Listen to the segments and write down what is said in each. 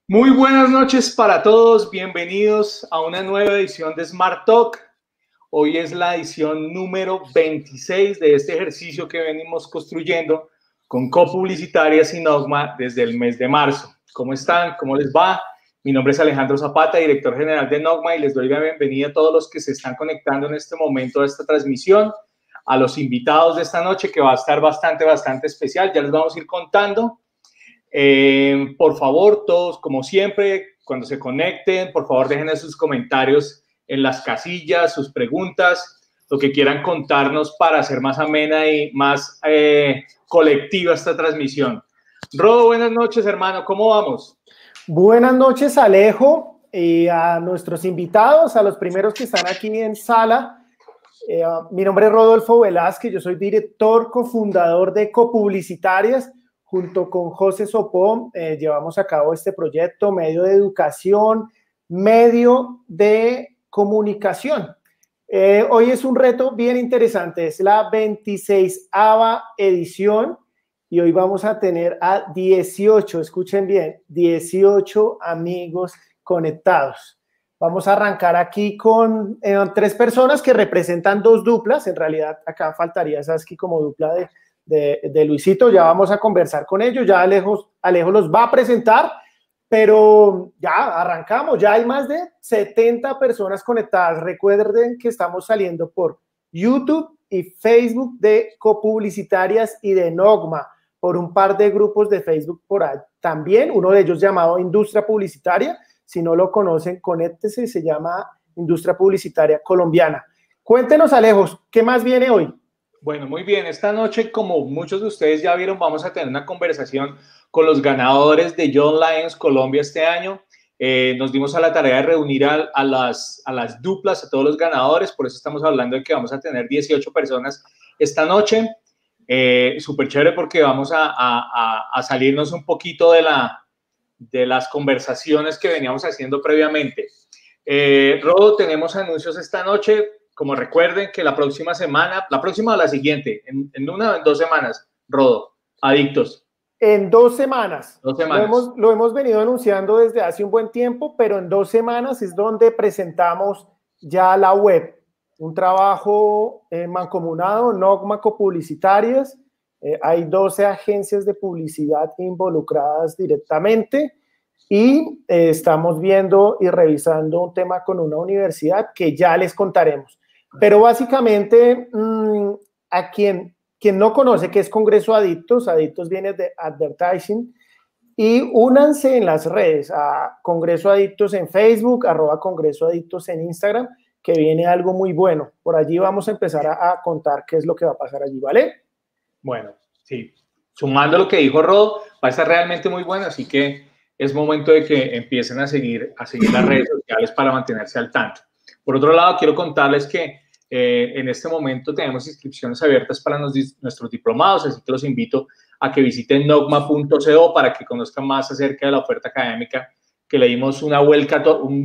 Muy buenas noches para todos, bienvenidos a una nueva edición de Smart Talk. Hoy es la edición número 26 de este ejercicio que venimos construyendo con copublicitarias y Nogma desde el mes de marzo. ¿Cómo están? ¿Cómo les va? Mi nombre es Alejandro Zapata, director general de Nogma, y les doy la bienvenida a todos los que se están conectando en este momento a esta transmisión, a los invitados de esta noche, que va a estar bastante especial. Ya les vamos a ir contando. Por favor, todos, como siempre, cuando se conecten, por favor, dejen sus comentarios en las casillas, sus preguntas, lo que quieran contarnos para hacer más amena y más colectiva esta transmisión. Rodo, buenas noches, hermano, ¿cómo vamos? Buenas noches, Alejo, y a nuestros invitados, a los primeros que están aquí en sala. Mi nombre es Rodolfo Velázquez, yo soy director, cofundador de Copublicitarias. Junto con José Sopó llevamos a cabo este proyecto, medio de educación, medio de comunicación. Hoy es un reto bien interesante, es la 26ª edición y hoy vamos a tener a 18, escuchen bien, 18 amigos conectados. Vamos a arrancar aquí con 3 personas que representan 2 duplas, en realidad acá faltaría Saskia como dupla de Luisito. Ya vamos a conversar con ellos, ya Alejo los va a presentar, pero ya arrancamos, ya hay más de 70 personas conectadas. Recuerden que estamos saliendo por YouTube y Facebook de Copublicitarias y de Nogma, por un par de grupos de Facebook por ahí también, uno de ellos llamado Industria Publicitaria. Si no lo conocen, conéctese, se llama Industria Publicitaria Colombiana. Cuéntenos, Alejos, ¿qué más viene hoy? Bueno, muy bien. Esta noche, como muchos de ustedes ya vieron, vamos a tener una conversación con los ganadores de Young Lions Colombia este año. Nos dimos a la tarea de reunir a las duplas, a todos los ganadores. Por eso estamos hablando de que vamos a tener 18 personas esta noche. Súper chévere porque vamos a salirnos un poquito de las conversaciones que veníamos haciendo previamente. Rodo, tenemos anuncios esta noche. Como recuerden que la próxima semana, la próxima o la siguiente, en una o en 2 semanas, Rodo, Adictos. En 2 semanas. 2 semanas. Lo hemos venido anunciando desde hace un buen tiempo, pero en 2 semanas es donde presentamos ya la web. Un trabajo mancomunado, Nogma Copublicitarias. Hay 12 agencias de publicidad involucradas directamente y estamos viendo y revisando un tema con una universidad que ya les contaremos. Pero básicamente, a quien no conoce qué es Congreso Adictos, Adictos viene de Advertising, y únanse en las redes a Congreso Adictos en Facebook, @Congreso Adictos en Instagram, que viene algo muy bueno. Por allí vamos a empezar a contar qué es lo que va a pasar allí, ¿vale? Bueno, sí. Sumando lo que dijo Rodo, va a estar realmente muy bueno, así que es momento de que empiecen a seguir las redes sociales para mantenerse al tanto. Por otro lado, quiero contarles que en este momento tenemos inscripciones abiertas para nuestros diplomados, así que los invito a que visiten nogma.co para que conozcan más acerca de la oferta académica, que le dimos una vuelta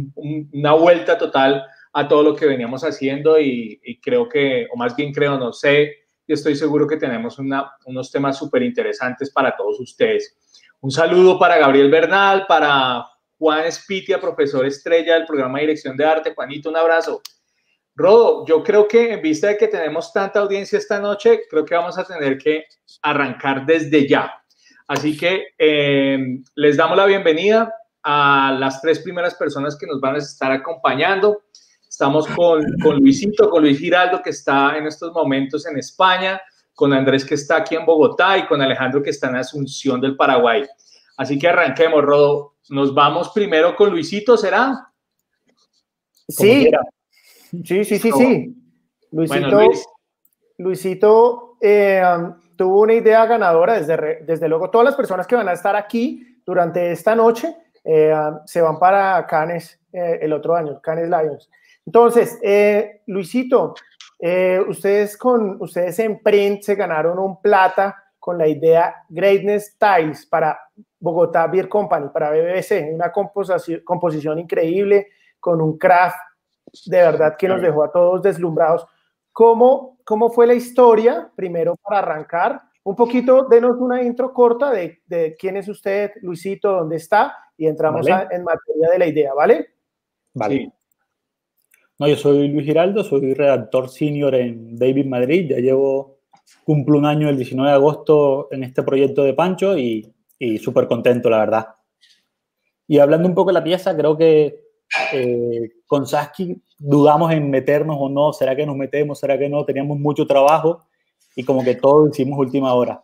total a todo lo que veníamos haciendo y creo que, o más bien creo, no sé, y estoy seguro que tenemos unos temas súper interesantes para todos ustedes. Un saludo para Gabriel Bernal, para Juan Espitia, profesor estrella del programa de Dirección de Arte. Juanito, un abrazo. Rodo, yo creo que en vista de que tenemos tanta audiencia esta noche, creo que vamos a tener que arrancar desde ya. Así que les damos la bienvenida a las 3 primeras personas que nos van a estar acompañando. Estamos con Luisito, con Luis Giraldo, que está en estos momentos en España, con Andrés, que está aquí en Bogotá, y con Alejandro, que está en Asunción del Paraguay. Así que arranquemos, Rodo. Nos vamos primero con Luisito, ¿será? Sí. Sí. Luisito, bueno, Luisito tuvo una idea ganadora. Desde luego, todas las personas que van a estar aquí durante esta noche se van para Cannes el otro año, Cannes Lions. Entonces, Luisito, ustedes en Print se ganaron un plata con la idea Greatness Styles para Bogotá Beer Company, para BBC, una composición increíble con un craft de verdad que nos dejó a todos deslumbrados. ¿Cómo fue la historia, primero para arrancar, un poquito, denos una intro corta de quién es usted, Luisito, dónde está, y entramos en materia de la idea, ¿vale? Vale. Sí. No, yo soy Luis Giraldo, soy redactor senior en David Madrid, ya cumplo un año el 19 de agosto en este proyecto de Pancho y súper contento, la verdad. Y hablando un poco de la pieza, creo que con Sasky dudamos en meternos o no, ¿será que nos metemos? ¿Será que no? Teníamos mucho trabajo y como que todo hicimos última hora.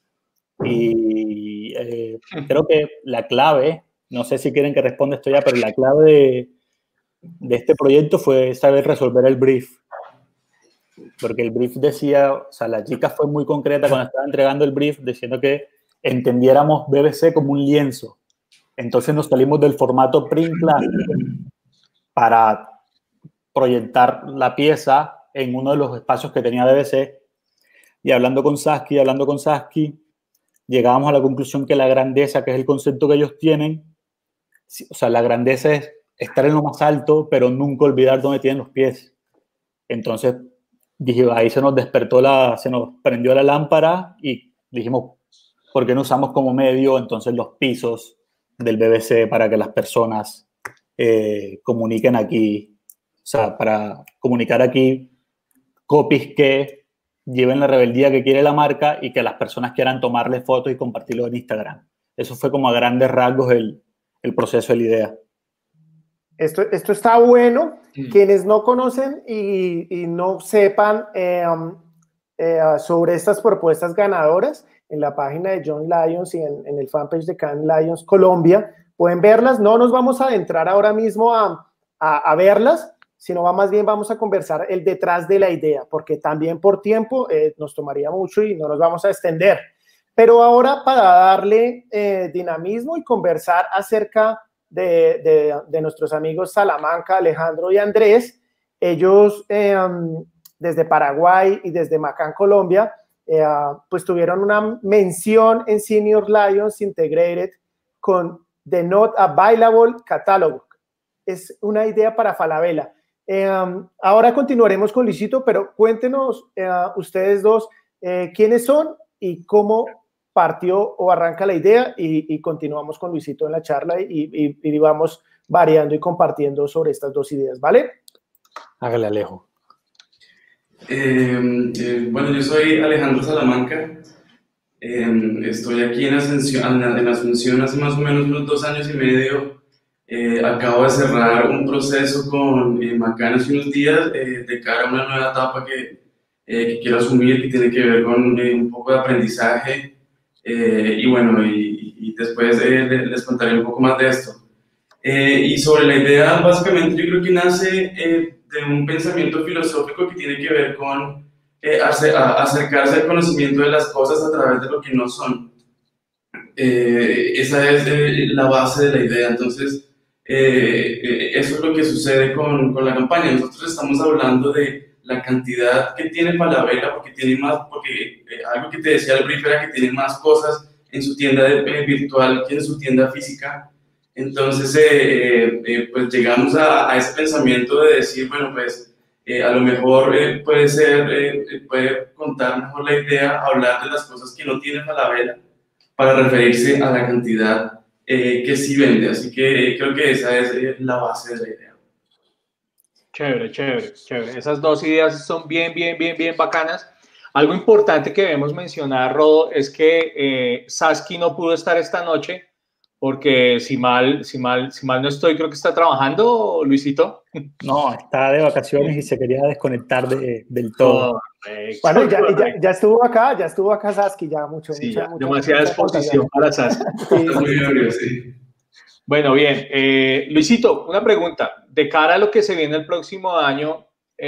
Y creo que la clave, no sé si quieren que responda esto ya, pero la clave de este proyecto fue saber resolver el brief. Porque el brief decía, o sea, la chica fue muy concreta cuando estaba entregando el brief, diciendo que entendiéramos BBC como un lienzo. Entonces nos salimos del formato print class para proyectar la pieza en uno de los espacios que tenía BBC. Y hablando con Sasky, llegábamos a la conclusión que la grandeza, que es el concepto que ellos tienen, o sea, la grandeza es estar en lo más alto, pero nunca olvidar dónde tienen los pies. Entonces, dije, ahí se nos prendió la lámpara y dijimos, ¿por qué no usamos como medio entonces los pisos del BBC para que las personas comuniquen aquí, o sea, para comunicar aquí copies que lleven la rebeldía que quiere la marca y que las personas quieran tomarle fotos y compartirlo en Instagram. Eso fue como a grandes rasgos el proceso de la idea. Esto está bueno. Quienes no conocen y no sepan sobre estas propuestas ganadoras, en la página de John Lyons y en el fanpage de Cannes Lions Colombia, pueden verlas. No nos vamos a adentrar ahora mismo a verlas, sino más bien vamos a conversar el detrás de la idea, porque también por tiempo nos tomaría mucho y no nos vamos a extender. Pero ahora, para darle dinamismo y conversar acerca de nuestros amigos Salamanca, Alejandro y Andrés, ellos desde Paraguay y desde Macán, Colombia, pues tuvieron una mención en Senior Lions Integrated con The Not Available Catalog. Es una idea para Falabella. Ahora continuaremos con Luisito, pero cuéntenos ustedes dos quiénes son y cómo partió o arranca la idea y continuamos con Luisito en la charla y vamos variando y compartiendo sobre estas dos ideas, ¿vale? Hágale, Alejo. Bueno, yo soy Alejandro Salamanca. Estoy aquí en Asunción hace más o menos unos 2 años y medio. Acabo de cerrar un proceso con Macán hace unos días de cara a una nueva etapa que quiero asumir, que tiene que ver con un poco de aprendizaje. Y bueno, y después les contaré un poco más de esto. Y sobre la idea, básicamente yo creo que nace de un pensamiento filosófico que tiene que ver con acercarse al conocimiento de las cosas a través de lo que no son. Esa es la base de la idea. Entonces, eso es lo que sucede con la campaña. Nosotros estamos hablando de la cantidad que tiene Falabella, porque tiene más, porque algo que te decía el brief era que tiene más cosas en su tienda virtual que en su tienda física. Entonces, pues llegamos a ese pensamiento de decir, bueno, pues a lo mejor puede contar mejor la idea, hablar de las cosas que no tiene Falabella para referirse a la cantidad que sí vende. Así que creo que esa es la base de la idea. Chévere, chévere, chévere. Esas dos ideas son bien bacanas. Algo importante que debemos mencionar, Rodo, es que Sasky no pudo estar esta noche porque si mal no estoy, creo que está trabajando, Luisito. No, está de vacaciones y se quería desconectar del todo. Bueno, ya estuvo acá Sasky, ya mucho. Sí, demasiada exposición para Sasky. Sí. Bueno, bien. Luisito, una pregunta. De cara a lo que se viene el próximo año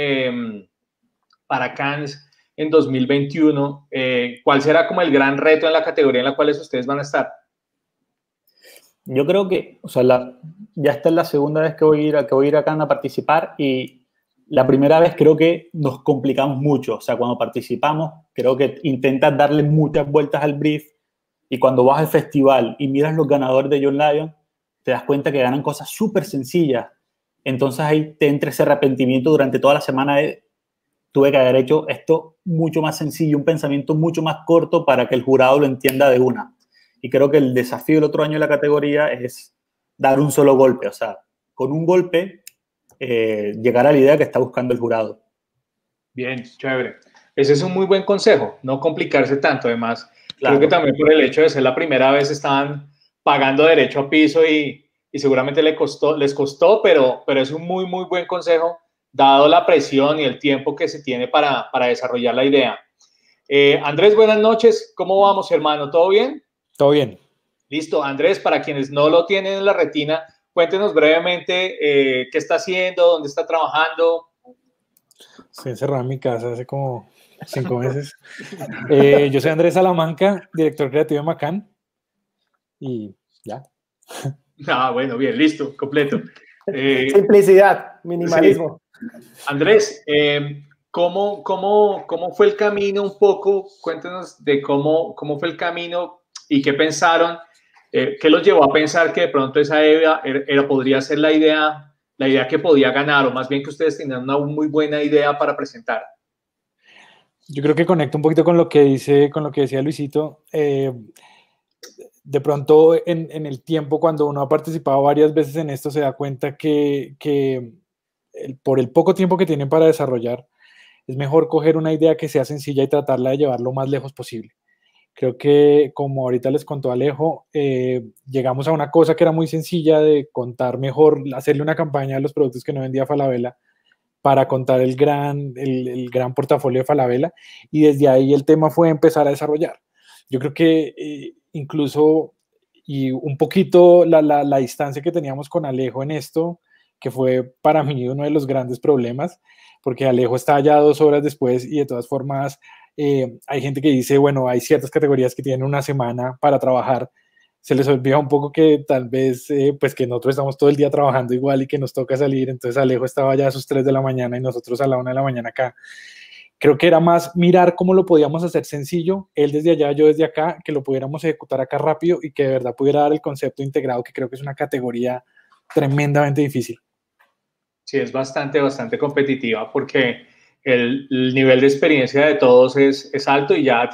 para Cannes en 2021, ¿cuál será como el gran reto en la categoría en la cual ustedes van a estar? Yo creo que, o sea, ya esta es la segunda vez que voy a ir a Cannes a participar y la primera vez creo que nos complicamos mucho. O sea, cuando participamos, creo que intentas darle muchas vueltas al brief y cuando vas al festival y miras los ganadores de John Lyons, te das cuenta que ganan cosas súper sencillas. Entonces ahí te entra ese arrepentimiento durante toda la semana de tuve que haber hecho esto mucho más sencillo, un pensamiento mucho más corto para que el jurado lo entienda de una. Y creo que el desafío del otro año de la categoría es dar un solo golpe, o sea, con un golpe llegar a la idea que está buscando el jurado. Bien, chévere. Ese es un muy buen consejo, no complicarse tanto. Además, Claro. creo que también por el hecho de ser la primera vez estaban pagando derecho a piso y seguramente les costó, pero es un muy, muy buen consejo, dado la presión y el tiempo que se tiene para desarrollar la idea. Andrés, buenas noches. ¿Cómo vamos, hermano? ¿Todo bien? Todo bien. Listo. Andrés, para quienes no lo tienen en la retina, cuéntenos brevemente qué está haciendo, dónde está trabajando. Estoy encerrado en mi casa hace como 5 meses. Yo soy Andrés Salamanca, director creativo de Macan. Y ya. Ah, bueno, bien, listo, completo. Simplicidad, minimalismo. Sí. Andrés, ¿cómo fue el camino un poco? Cuéntanos de cómo fue el camino y qué pensaron, qué los llevó a pensar que de pronto esa idea podría ser la idea que podía ganar, o más bien que ustedes tenían una muy buena idea para presentar. Yo creo que conecta un poquito con lo que decía Luisito. De pronto en el tiempo, cuando uno ha participado varias veces en esto, se da cuenta que por el poco tiempo que tienen para desarrollar, es mejor coger una idea que sea sencilla y tratarla de llevar lo más lejos posible. Creo que, como ahorita les contó Alejo, llegamos a una cosa que era muy sencilla de contar mejor, hacerle una campaña a los productos que no vendía Falabella para contar el gran portafolio de Falabella, y desde ahí el tema fue empezar a desarrollar. Yo creo que incluso, y un poquito la distancia que teníamos con Alejo en esto, que fue para mí uno de los grandes problemas, porque Alejo está allá 2 horas después y de todas formas hay gente que dice, bueno, hay ciertas categorías que tienen una semana para trabajar. Se les olvida un poco que tal vez, pues que nosotros estamos todo el día trabajando igual y que nos toca salir. Entonces Alejo estaba ya a sus 3 de la mañana y nosotros a la 1 de la mañana acá. Creo que era más mirar cómo lo podíamos hacer sencillo, él desde allá, yo desde acá, que lo pudiéramos ejecutar acá rápido y que de verdad pudiera dar el concepto integrado, que creo que es una categoría tremendamente difícil. Sí, es bastante competitiva porque el nivel de experiencia de todos es alto y ya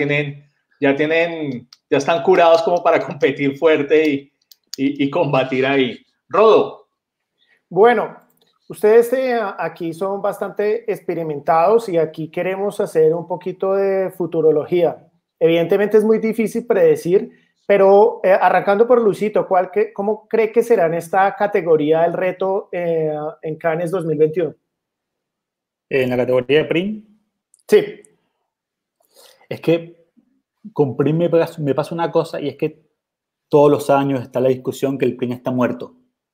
están curados como para competir fuerte y combatir ahí. Rodo. Bueno, ustedes aquí son bastante experimentados y aquí queremos hacer un poquito de futurología. Evidentemente es muy difícil predecir, pero arrancando por Luisito, ¿cómo cree que será en esta categoría el reto en Cannes 2021? ¿En la categoría de PRIN? Sí. Es que con PRIN me pasa una cosa, y es que todos los años está la discusión que el PRIN está muerto.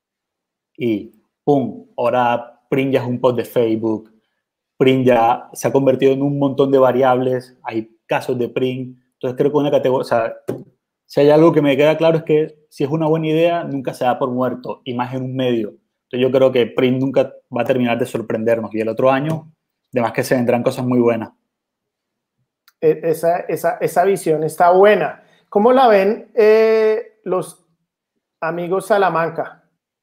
Y ¡pum! Ahora PRIN ya es un post de Facebook. PRIN ya se ha convertido en un montón de variables. Hay casos de PRIN. Entonces creo que una categoría, o sea, si hay algo que me queda claro es que si es una buena idea, nunca se da por muerto, y más en un medio. Entonces yo creo que PRIN nunca va a terminar de sorprendernos, y el otro año, además que se vendrán cosas muy buenas. Esa visión está buena. ¿Cómo la ven los amigos Salamanca?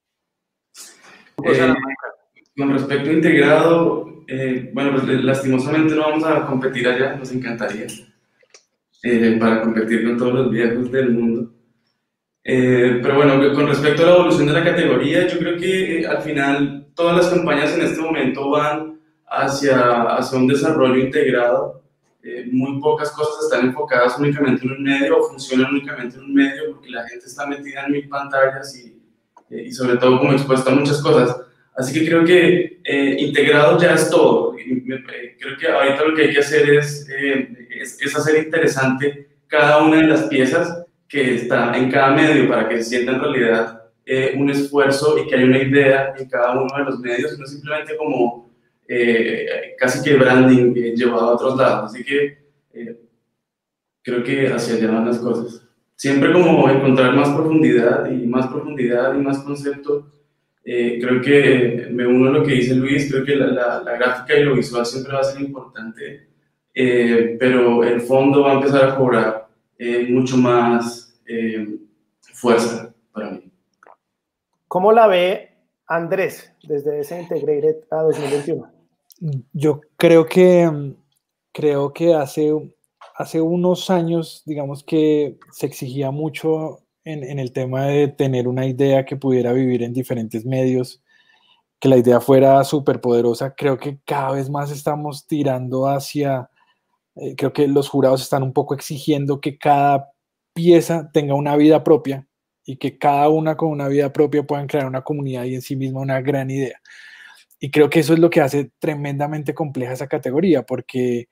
Con respecto a integrado, bueno, pues lastimosamente no vamos a competir allá, nos encantaría, para competir con todos los viejos del mundo. Pero bueno, con respecto a la evolución de la categoría, yo creo que al final todas las campañas en este momento van hacia un desarrollo integrado. Muy pocas cosas están enfocadas únicamente en un medio o funcionan únicamente en un medio, porque la gente está metida en 1000 pantallas y sobre todo como expuesta a muchas cosas. Así que creo que integrado ya es todo. Creo que ahorita lo que hay que hacer es hacer interesante cada una de las piezas que está en cada medio, para que se sienta en realidad un esfuerzo y que haya una idea en cada uno de los medios, no simplemente como casi que branding llevado a otros lados. Así que creo que hacia allá van las cosas. Siempre como encontrar más profundidad y más concepto. Creo que me uno a lo que dice Luis, creo que la gráfica y lo visual siempre va a ser importante, pero el fondo va a empezar a cobrar mucho más fuerza para mí. ¿Cómo la ve Andrés desde ese Integrated a 2021? Yo creo que hace unos años, digamos que se exigía mucho en el tema de tener una idea que pudiera vivir en diferentes medios, que la idea fuera súper poderosa. Creo que cada vez más estamos tirando hacia, creo que los jurados están un poco exigiendo que cada pieza tenga una vida propia y que cada una con una vida propia puedan crear una comunidad y en sí misma una gran idea. Y creo que eso es lo que hace tremendamente compleja esa categoría, porque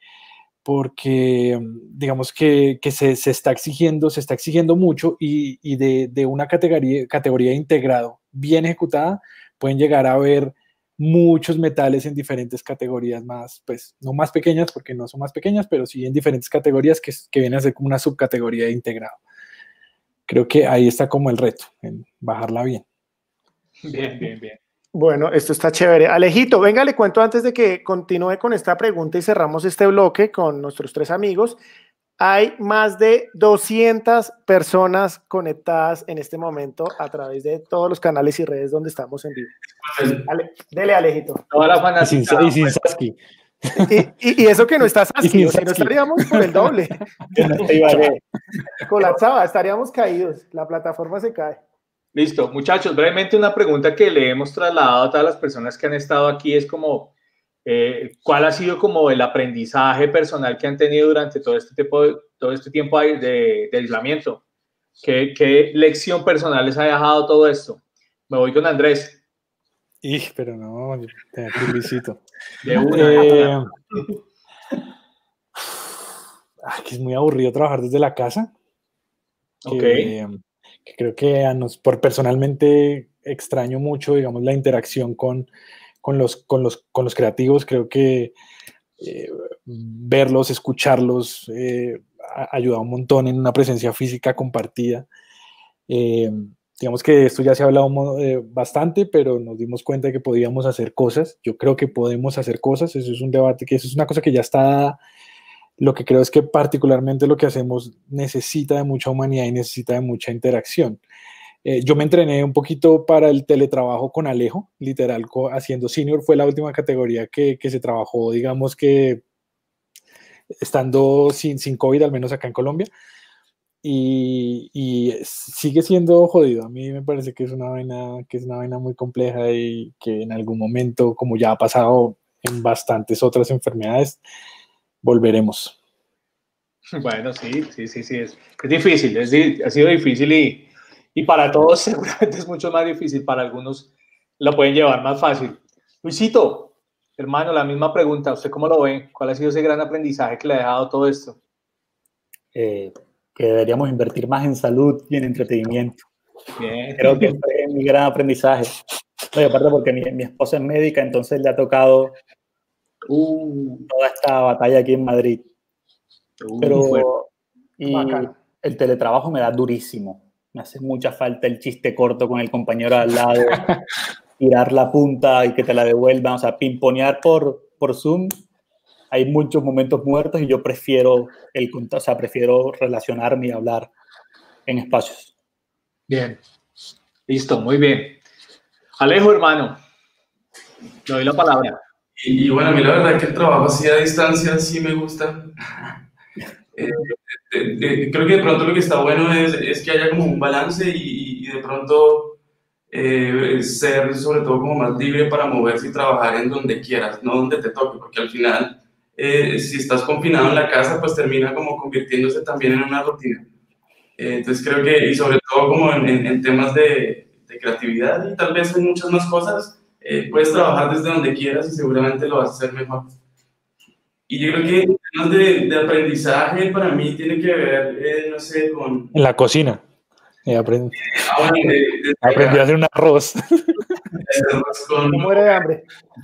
digamos que se está exigiendo mucho y de una categoría de integrado bien ejecutada pueden llegar a haber muchos metales en diferentes categorías más, pues no más pequeñas porque no son más pequeñas, pero sí en diferentes categorías que vienen a ser como una subcategoría de integrado. Creo que ahí está como el reto, en bajarla bien. Bien, bien, bien. Bueno, esto está chévere. Alejito, venga, le cuento antes de que continúe con esta pregunta y cerramos este bloque con nuestros 3 amigos. Hay más de 200 personas conectadas en este momento a través de todos los canales y redes donde estamos en vivo. Dele, Alejito. Toda la fanaticada. Y sin Sasky. Y eso que no está Sasky, o si no estaríamos por el doble. Colapsaba, estaríamos caídos. La plataforma se cae. Listo, muchachos, brevemente una pregunta que le hemos trasladado a todas las personas que han estado aquí es como, ¿cuál ha sido como el aprendizaje personal que han tenido durante todo este tiempo de aislamiento? ¿Qué lección personal les ha dejado todo esto? Me voy con Andrés. Pero no, te felicito. De una. Que es muy aburrido trabajar desde la casa. Ok. Que creo que por personalmente extraño mucho, digamos, la interacción con los creativos. Creo que verlos, escucharlos, ayuda un montón en una presencia física compartida. Digamos que esto ya se ha hablado bastante, pero nos dimos cuenta de que podíamos hacer cosas. Yo creo que podemos hacer cosas. Eso es un debate, eso es una cosa que ya está dada. Lo que creo es que particularmente lo que hacemos necesita de mucha humanidad y necesita de mucha interacción. Yo me entrené un poquito para el teletrabajo con Alejo, literal, haciendo senior. Fue la última categoría que se trabajó, digamos que estando sin COVID, al menos acá en Colombia. Y sigue siendo jodido. A mí me parece que es una vaina muy compleja y que en algún momento, como ya ha pasado en bastantes otras enfermedades, volveremos. Bueno, sí, es difícil, ha sido difícil y para todos seguramente es mucho más difícil, para algunos lo pueden llevar más fácil. Luisito, hermano, la misma pregunta, ¿usted cómo lo ve? ¿Cuál ha sido ese gran aprendizaje que le ha dejado todo esto? Que deberíamos invertir más en salud y en entretenimiento. Bien. Creo que fue mi gran aprendizaje. Oye, aparte porque mi esposa es médica, entonces le ha tocado toda esta batalla aquí en Madrid. Pero y el teletrabajo me da durísimo. Me hace mucha falta el chiste corto con el compañero al lado, tirar la punta y que te la devuelvan, o sea, pimponear por Zoom. Hay muchos momentos muertos y yo prefiero prefiero relacionarme y hablar en espacios. Bien, listo, muy bien. Alejo, hermano, le doy la palabra. Y bueno, a mí la verdad es que el trabajo así a distancia sí me gusta. Creo que de pronto lo que está bueno es que haya como un balance y de pronto ser sobre todo como más libre para moverse y trabajar en donde quieras, no donde te toque, porque al final si estás confinado en la casa pues termina como convirtiéndose también en una rutina. Entonces creo que, y sobre todo como en temas de creatividad y tal vez en muchas más cosas, puedes trabajar desde donde quieras y seguramente lo vas a hacer mejor. Y yo creo que en temas de aprendizaje para mí tiene que ver, no sé, con... En la cocina. Aprendí a hacer un arroz. Muere de hambre.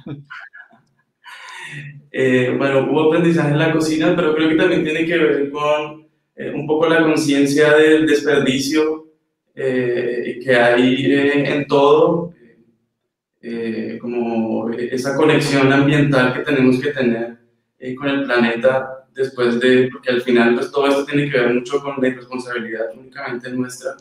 Bueno, hubo aprendizaje en la cocina, pero creo que también tiene que ver con un poco la conciencia del desperdicio que hay en todo, como esa conexión ambiental que tenemos que tener con el planeta después de, porque al final pues todo esto tiene que ver mucho con la responsabilidad únicamente nuestra.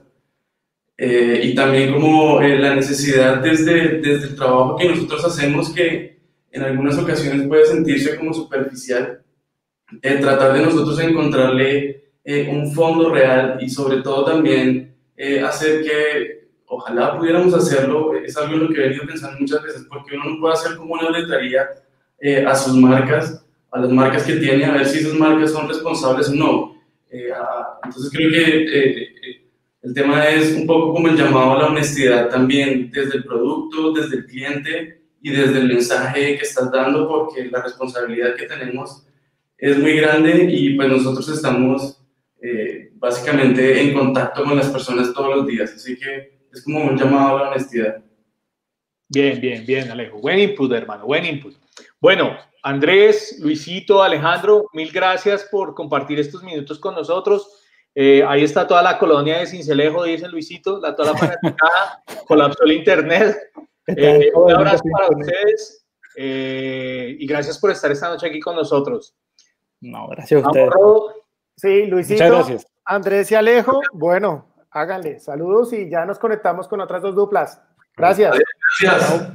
Y también como la necesidad desde el trabajo que nosotros hacemos que en algunas ocasiones puede sentirse como superficial. Tratar de nosotros encontrarle un fondo real y sobre todo también hacer que, ojalá pudiéramos hacerlo, es algo en lo que he venido pensando muchas veces, porque uno no puede hacer como una auditoría a sus marcas, a las marcas que tiene, a ver si esas marcas son responsables o no. Entonces creo que el tema es un poco como el llamado a la honestidad también, desde el producto, desde el cliente y desde el mensaje que estás dando, porque la responsabilidad que tenemos es muy grande y pues nosotros estamos básicamente en contacto con las personas todos los días, así que es como un llamado a la honestidad. Bien, bien, bien, Alejo. Buen input, hermano, buen input. Bueno, Andrés, Luisito, Alejandro, mil gracias por compartir estos minutos con nosotros. Ahí está toda la colonia de Sincelejo, dice Luisito, toda la fanaticada, colapsó el internet. Un abrazo para ustedes y gracias por estar esta noche aquí con nosotros. No, gracias a ustedes. Sí, Luisito, muchas gracias. Andrés y Alejo, bueno, háganle saludos y ya nos conectamos con otras dos duplas. Gracias. Gracias.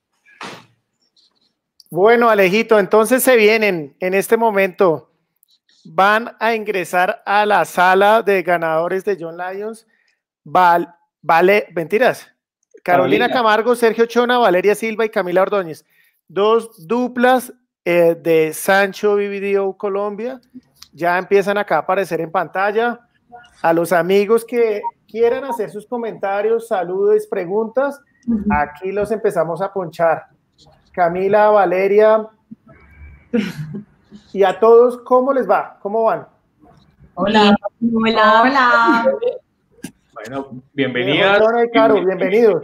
Bueno, Alejito, entonces se vienen en este momento. Van a ingresar a la sala de ganadores de Young Lions. Mentiras. Carolina Camargo, Sergio Chona, Valeria Silva y Camila Ordóñez. Dos duplas de Sancho BBDO Colombia. Ya empiezan acá a aparecer en pantalla. A los amigos que quieran hacer sus comentarios, saludos, preguntas, aquí los empezamos a ponchar. Camila, Valeria y a todos, ¿cómo les va? ¿Cómo van? Hola. Hola. Hola. Bueno, bienvenidas. Chona y Caro, bienvenidos.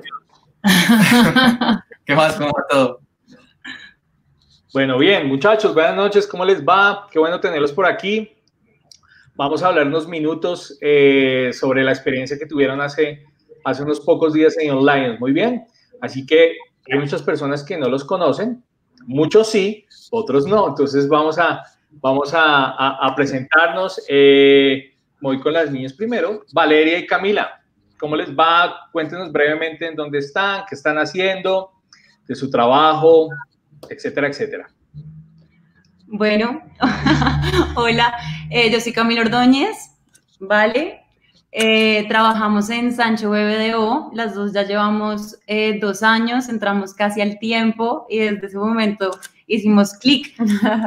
¿Qué más? ¿Cómo va todo? Bueno, bien, muchachos, buenas noches, ¿cómo les va? Qué bueno tenerlos por aquí. Vamos a hablar unos minutos sobre la experiencia que tuvieron hace unos pocos días en Young Lions. Muy bien, así que hay muchas personas que no los conocen, muchos sí, otros no. Entonces vamos a presentarnos. Voy con las niñas primero. Valeria y Camila, ¿cómo les va? Cuéntenos brevemente en dónde están, qué están haciendo, de su trabajo, etcétera, etcétera. Bueno, hola, yo soy Camila Ordóñez, ¿vale? Trabajamos en Sancho BBDO, las dos ya llevamos 2 años, entramos casi al tiempo y desde ese momento hicimos clic.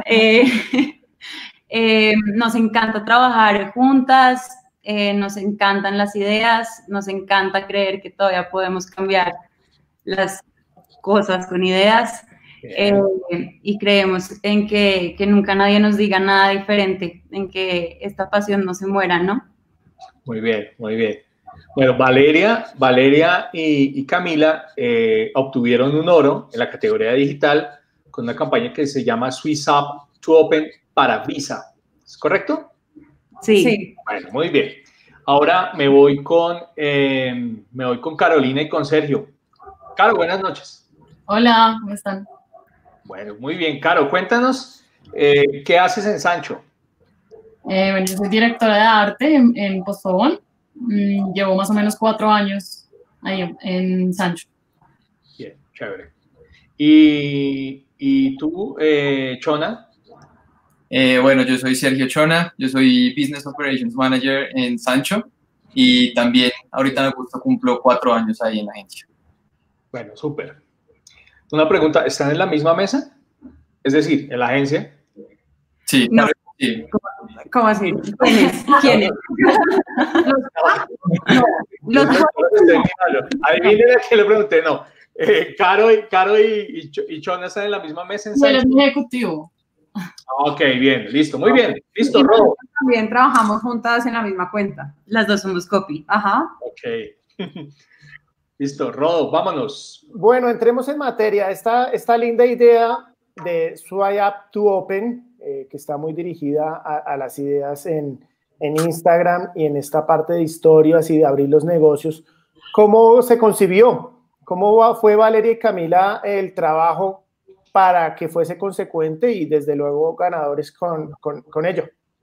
Nos encanta trabajar juntas, nos encantan las ideas, nos encanta creer que todavía podemos cambiar las cosas con ideas. Y creemos en que nunca nadie nos diga nada diferente, en que esta pasión no se muera, ¿no? Muy bien, muy bien. Bueno, Valeria y Camila obtuvieron un oro en la categoría digital con una campaña que se llama Swiss Up to Open para Visa. ¿Es correcto? Sí. Bueno, muy bien. Ahora me voy con Carolina y con Sergio. Caro, buenas noches. Hola, ¿cómo están? Bueno, muy bien. Caro, cuéntanos, ¿qué haces en Sancho? Bueno, yo soy directora de arte en Postobón. Llevo más o menos 4 años ahí en Sancho. Bien, chévere. ¿Y tú, Chona? Bueno, yo soy Sergio Chona, yo soy Business Operations Manager en Sancho y también ahorita en agosto cumplo 4 años ahí en la agencia. Bueno, súper. Una pregunta, ¿están en la misma mesa? Es decir, ¿en la agencia? Sí, No. sí. ¿Cómo así? ¿Quiénes? Adivinen a quién le pregunté, no. Caro y Chona están en la misma mesa en Él es Sancho. mi ejecutivo. Ok, bien, listo, muy bien. Listo, Rodo. También trabajamos juntas en la misma cuenta. Las dos somos copy. Ajá. Ok. Listo, Rodo, vámonos. Bueno, entremos en materia. Esta linda idea de Swipe Up to Open, que está muy dirigida a las ideas en Instagram y en esta parte de historias y de abrir los negocios. ¿Cómo se concibió? ¿Cómo fue, Valeria y Camila, el trabajo para que fuese consecuente y desde luego ganadores con ello?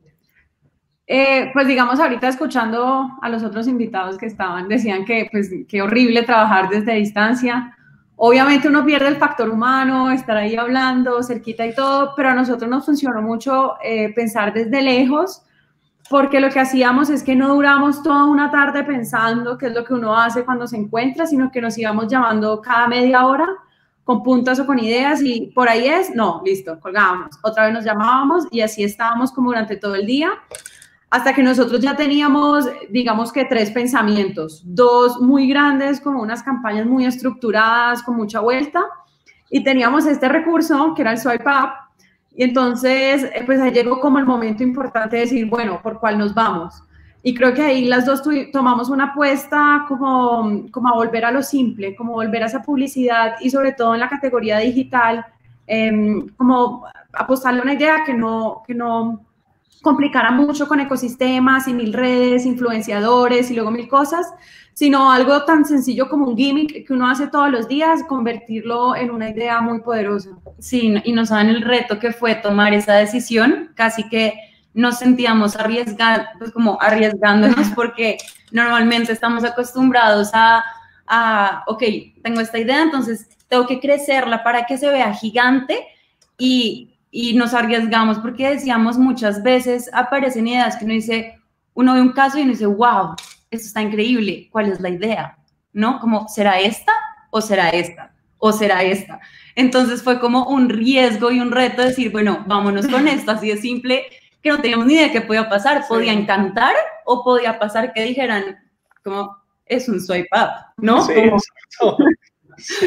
Pues digamos, ahorita escuchando a los otros invitados que estaban, decían que pues qué horrible trabajar desde distancia. Obviamente uno pierde el factor humano, estar ahí hablando, cerquita y todo, pero a nosotros nos funcionó mucho pensar desde lejos, porque lo que hacíamos es que no duramos toda una tarde pensando qué es lo que uno hace cuando se encuentra, sino que nos íbamos llamando cada media hora con puntos o con ideas y por ahí es, no, listo, colgábamos. Otra vez nos llamábamos y así estábamos como durante todo el día, hasta que nosotros ya teníamos, digamos que 3 pensamientos, 2 muy grandes, como unas campañas muy estructuradas, con mucha vuelta, y teníamos este recurso que era el swipe up, y entonces pues ahí llegó como el momento importante de decir, bueno, ¿por cuál nos vamos? Y creo que ahí las dos tomamos una apuesta como a volver a lo simple, como volver a esa publicidad y sobre todo en la categoría digital, como apostarle a una idea que no complicara mucho con ecosistemas y 1000 redes, influenciadores y luego 1000 cosas, sino algo tan sencillo como un gimmick que uno hace todos los días, convertirlo en una idea muy poderosa. Sí, y nos saben el reto que fue tomar esa decisión, casi que nos sentíamos pues como arriesgándonos porque normalmente estamos acostumbrados ok, tengo esta idea, entonces tengo que crecerla para que se vea gigante y nos arriesgamos porque decíamos muchas veces, aparecen ideas que uno ve un caso y uno dice, wow, esto está increíble, ¿cuál es la idea? ¿No? Como, ¿será esta o será esta? ¿O será esta? Entonces fue como un riesgo y un reto de decir, bueno, vámonos con esto, así de simple, que no teníamos ni idea de qué podía pasar, podía encantar o podía pasar que dijeran, como, es un swipe up, ¿no? Sí, como, exacto. Sí.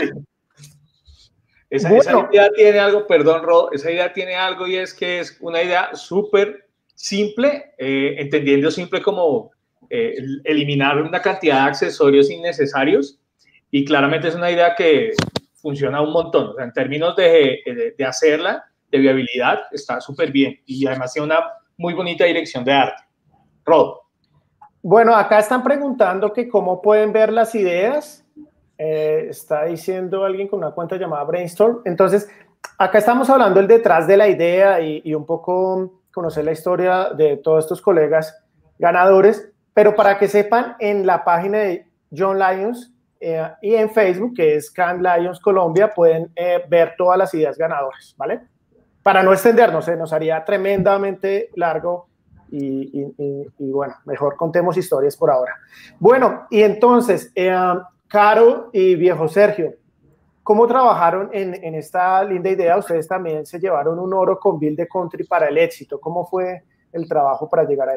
Esa idea tiene algo, perdón, Rod, esa idea tiene algo y es que es una idea súper simple, entendiendo simple como eliminar una cantidad de accesorios innecesarios y claramente es una idea que funciona un montón, o sea, en términos de hacerla, de viabilidad, está súper bien y además tiene una muy bonita dirección de arte. Rod. Bueno, acá están preguntando que cómo pueden ver las ideas. Está diciendo alguien con una cuenta llamada Brainstorm. Entonces, acá estamos hablando del detrás de la idea y un poco conocer la historia de todos estos colegas ganadores, pero para que sepan, en la página de John Lyons y en Facebook, que es Cannes Lions Colombia, pueden ver todas las ideas ganadoras, ¿vale? Para no extendernos, nos haría tremendamente largo y bueno, mejor contemos historias por ahora. Bueno, y entonces, Caro y viejo Sergio, ¿cómo trabajaron en esta linda idea? Ustedes también se llevaron un oro con Build the Country para el éxito. ¿Cómo fue el trabajo para llegar a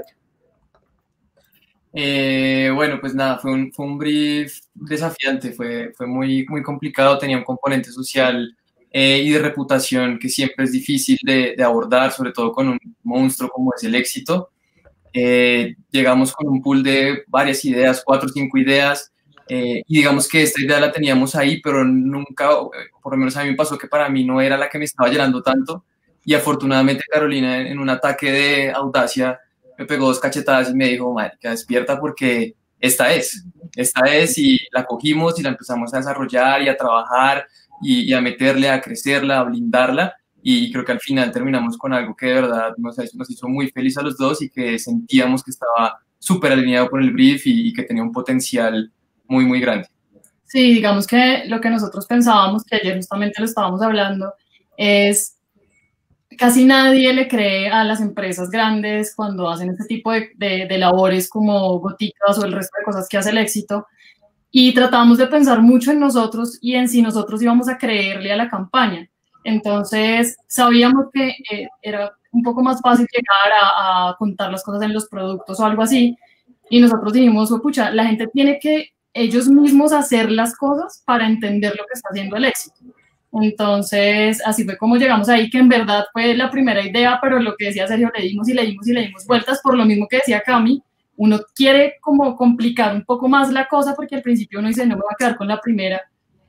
ella? Bueno, pues nada, fue un brief desafiante, fue muy complicado, tenía un componente social y de reputación que siempre es difícil de abordar, sobre todo con un monstruo como es el éxito. Llegamos con un pool de varias ideas, 4 o 5 ideas, y digamos que esta idea la teníamos ahí, pero nunca, por lo menos a mí me pasó que para mí no era la que me estaba llenando tanto, y afortunadamente Carolina en un ataque de audacia me pegó 2 cachetadas y me dijo, marica, despierta porque esta es, y la cogimos y la empezamos a desarrollar y a trabajar y a meterle, a crecerla, a blindarla, y creo que al final terminamos con algo que de verdad nos hizo muy feliz a los dos y que sentíamos que estaba súper alineado con el brief y que tenía un potencial muy grande. Sí, digamos que lo que nosotros pensábamos, que ayer justamente lo estábamos hablando, es casi nadie le cree a las empresas grandes cuando hacen este tipo de labores como Goticas o el resto de cosas que hace el éxito, y tratamos de pensar mucho en nosotros y en si nosotros íbamos a creerle a la campaña. Entonces sabíamos que era un poco más fácil llegar a contar las cosas en los productos o algo así, y nosotros dijimos, oh, pucha, la gente tiene que ellos mismos hacer las cosas para entender lo que está haciendo el éxito. Entonces, así fue como llegamos ahí, que en verdad fue la primera idea, pero lo que decía Sergio, le dimos vueltas, por lo mismo que decía Cami, uno quiere como complicar un poco más la cosa, porque al principio uno dice, no me voy a quedar con la primera,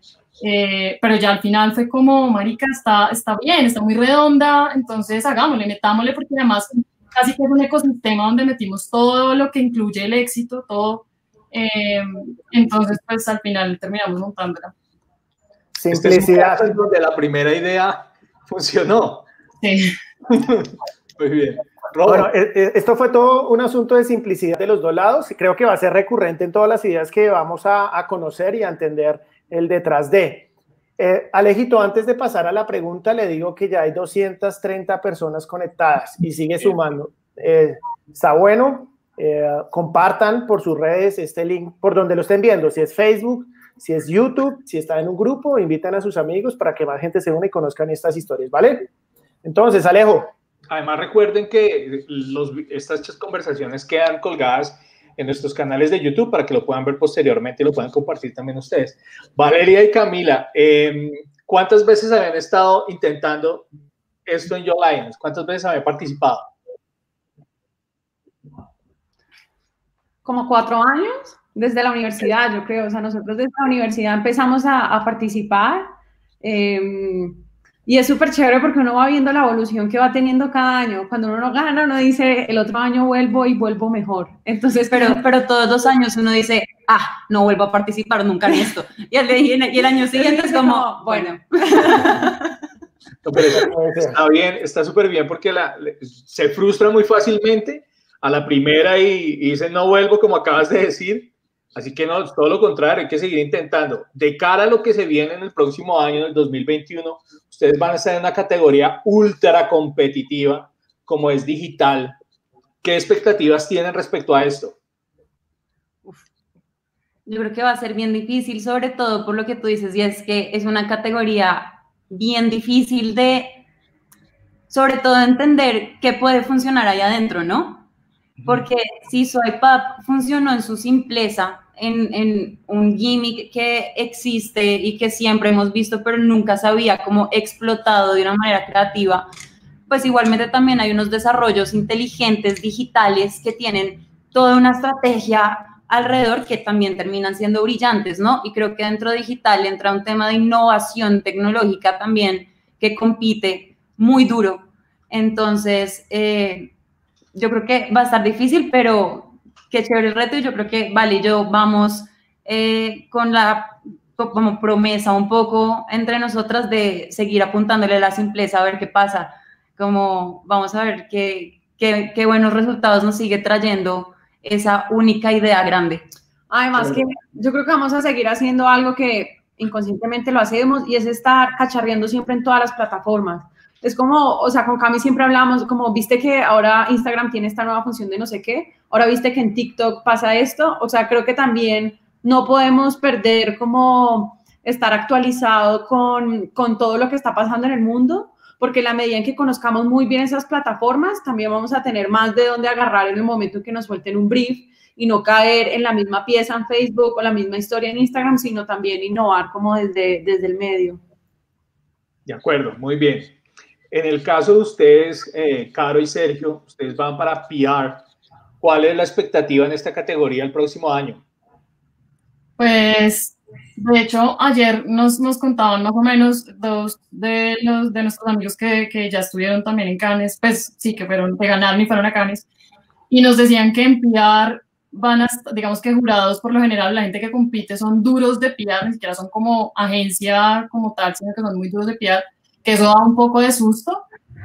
pero ya al final fue como, marica, está bien, está muy redonda, entonces hagámosle, metámosle, porque además casi que es un ecosistema donde metimos todo lo que incluye el éxito, todo. Entonces, pues al final terminamos montándola. Simplicidad. Este es donde la primera idea funcionó. Sí. Muy bien. Bueno, esto fue todo un asunto de simplicidad de los dos lados y creo que va a ser recurrente en todas las ideas que vamos a conocer y a entender el detrás de. Alejito, antes de pasar a la pregunta, le digo que ya hay 230 personas conectadas y sigue sumando. Está bueno. Compartan por sus redes este link, por donde lo estén viendo, si es Facebook, si es YouTube, si está en un grupo, invitan a sus amigos para que más gente se una y conozcan estas historias, ¿vale? Entonces, Alejo. Además, recuerden que estas conversaciones quedan colgadas en nuestros canales de YouTube para que lo puedan ver posteriormente y lo puedan compartir también ustedes. Valeria y Camila, ¿cuántas veces habían estado intentando esto en Young Lions? ¿Cuántas veces habían participado? Como 4 años desde la universidad, yo creo. O sea, nosotros desde la universidad empezamos a participar y es súper chévere porque uno va viendo la evolución que va teniendo cada año. Cuando uno no gana, uno dice, el otro año vuelvo y vuelvo mejor. Entonces, pero todos los años uno dice, no vuelvo a participar nunca en esto. Y el año siguiente es como, bueno. No, pero está bien, está súper bien porque se frustra muy fácilmente a la primera y dicen no vuelvo, como acabas de decir. Así que no, todo lo contrario, hay que seguir intentando. De cara a lo que se viene en el próximo año, en el 2021, ustedes van a estar en una categoría ultra competitiva como es digital. ¿Qué expectativas tienen respecto a esto? Yo creo que va a ser bien difícil, sobre todo por lo que tú dices, y es que es una categoría bien difícil sobre todo, entender qué puede funcionar ahí adentro, ¿no? Porque si Swipe Up funcionó en su simpleza, en un gimmick que existe y que siempre hemos visto, pero nunca se había como explotado de una manera creativa, pues igualmente también hay unos desarrollos inteligentes digitales que tienen toda una estrategia alrededor que también terminan siendo brillantes, ¿no? Y creo que dentro de digital entra un tema de innovación tecnológica también que compite muy duro. Entonces, yo creo que va a estar difícil, pero qué chévere el reto y yo creo que Vale y yo vamos con como promesa un poco entre nosotras de seguir apuntándole a la simpleza a ver qué pasa, como vamos a ver qué buenos resultados nos sigue trayendo esa única idea grande. Además que yo creo que vamos a seguir haciendo algo que inconscientemente lo hacemos y es estar cacharreando siempre en todas las plataformas. Es como, o sea, con Cami siempre hablamos, como viste que ahora Instagram tiene esta nueva función de no sé qué, ahora viste que en TikTok pasa esto, o sea, creo que también no podemos perder como estar actualizado con todo lo que está pasando en el mundo, porque en la medida en que conozcamos muy bien esas plataformas, también vamos a tener más de dónde agarrar en el momento en que nos suelten un brief y no caer en la misma pieza en Facebook o la misma historia en Instagram, sino también innovar como desde el medio. De acuerdo, muy bien. En el caso de ustedes, Caro y Sergio, ustedes van para PR. ¿Cuál es la expectativa en esta categoría el próximo año? Pues, de hecho, ayer nos contaban más o menos dos de nuestros amigos que ya estuvieron también en Cannes, pues sí, que ganaron y fueron a Cannes, y nos decían que en PR van a, digamos que jurados, por lo general, la gente que compite son duros de PR, ni siquiera son como agencia como tal, sino que son muy duros de PR, que eso da un poco de susto,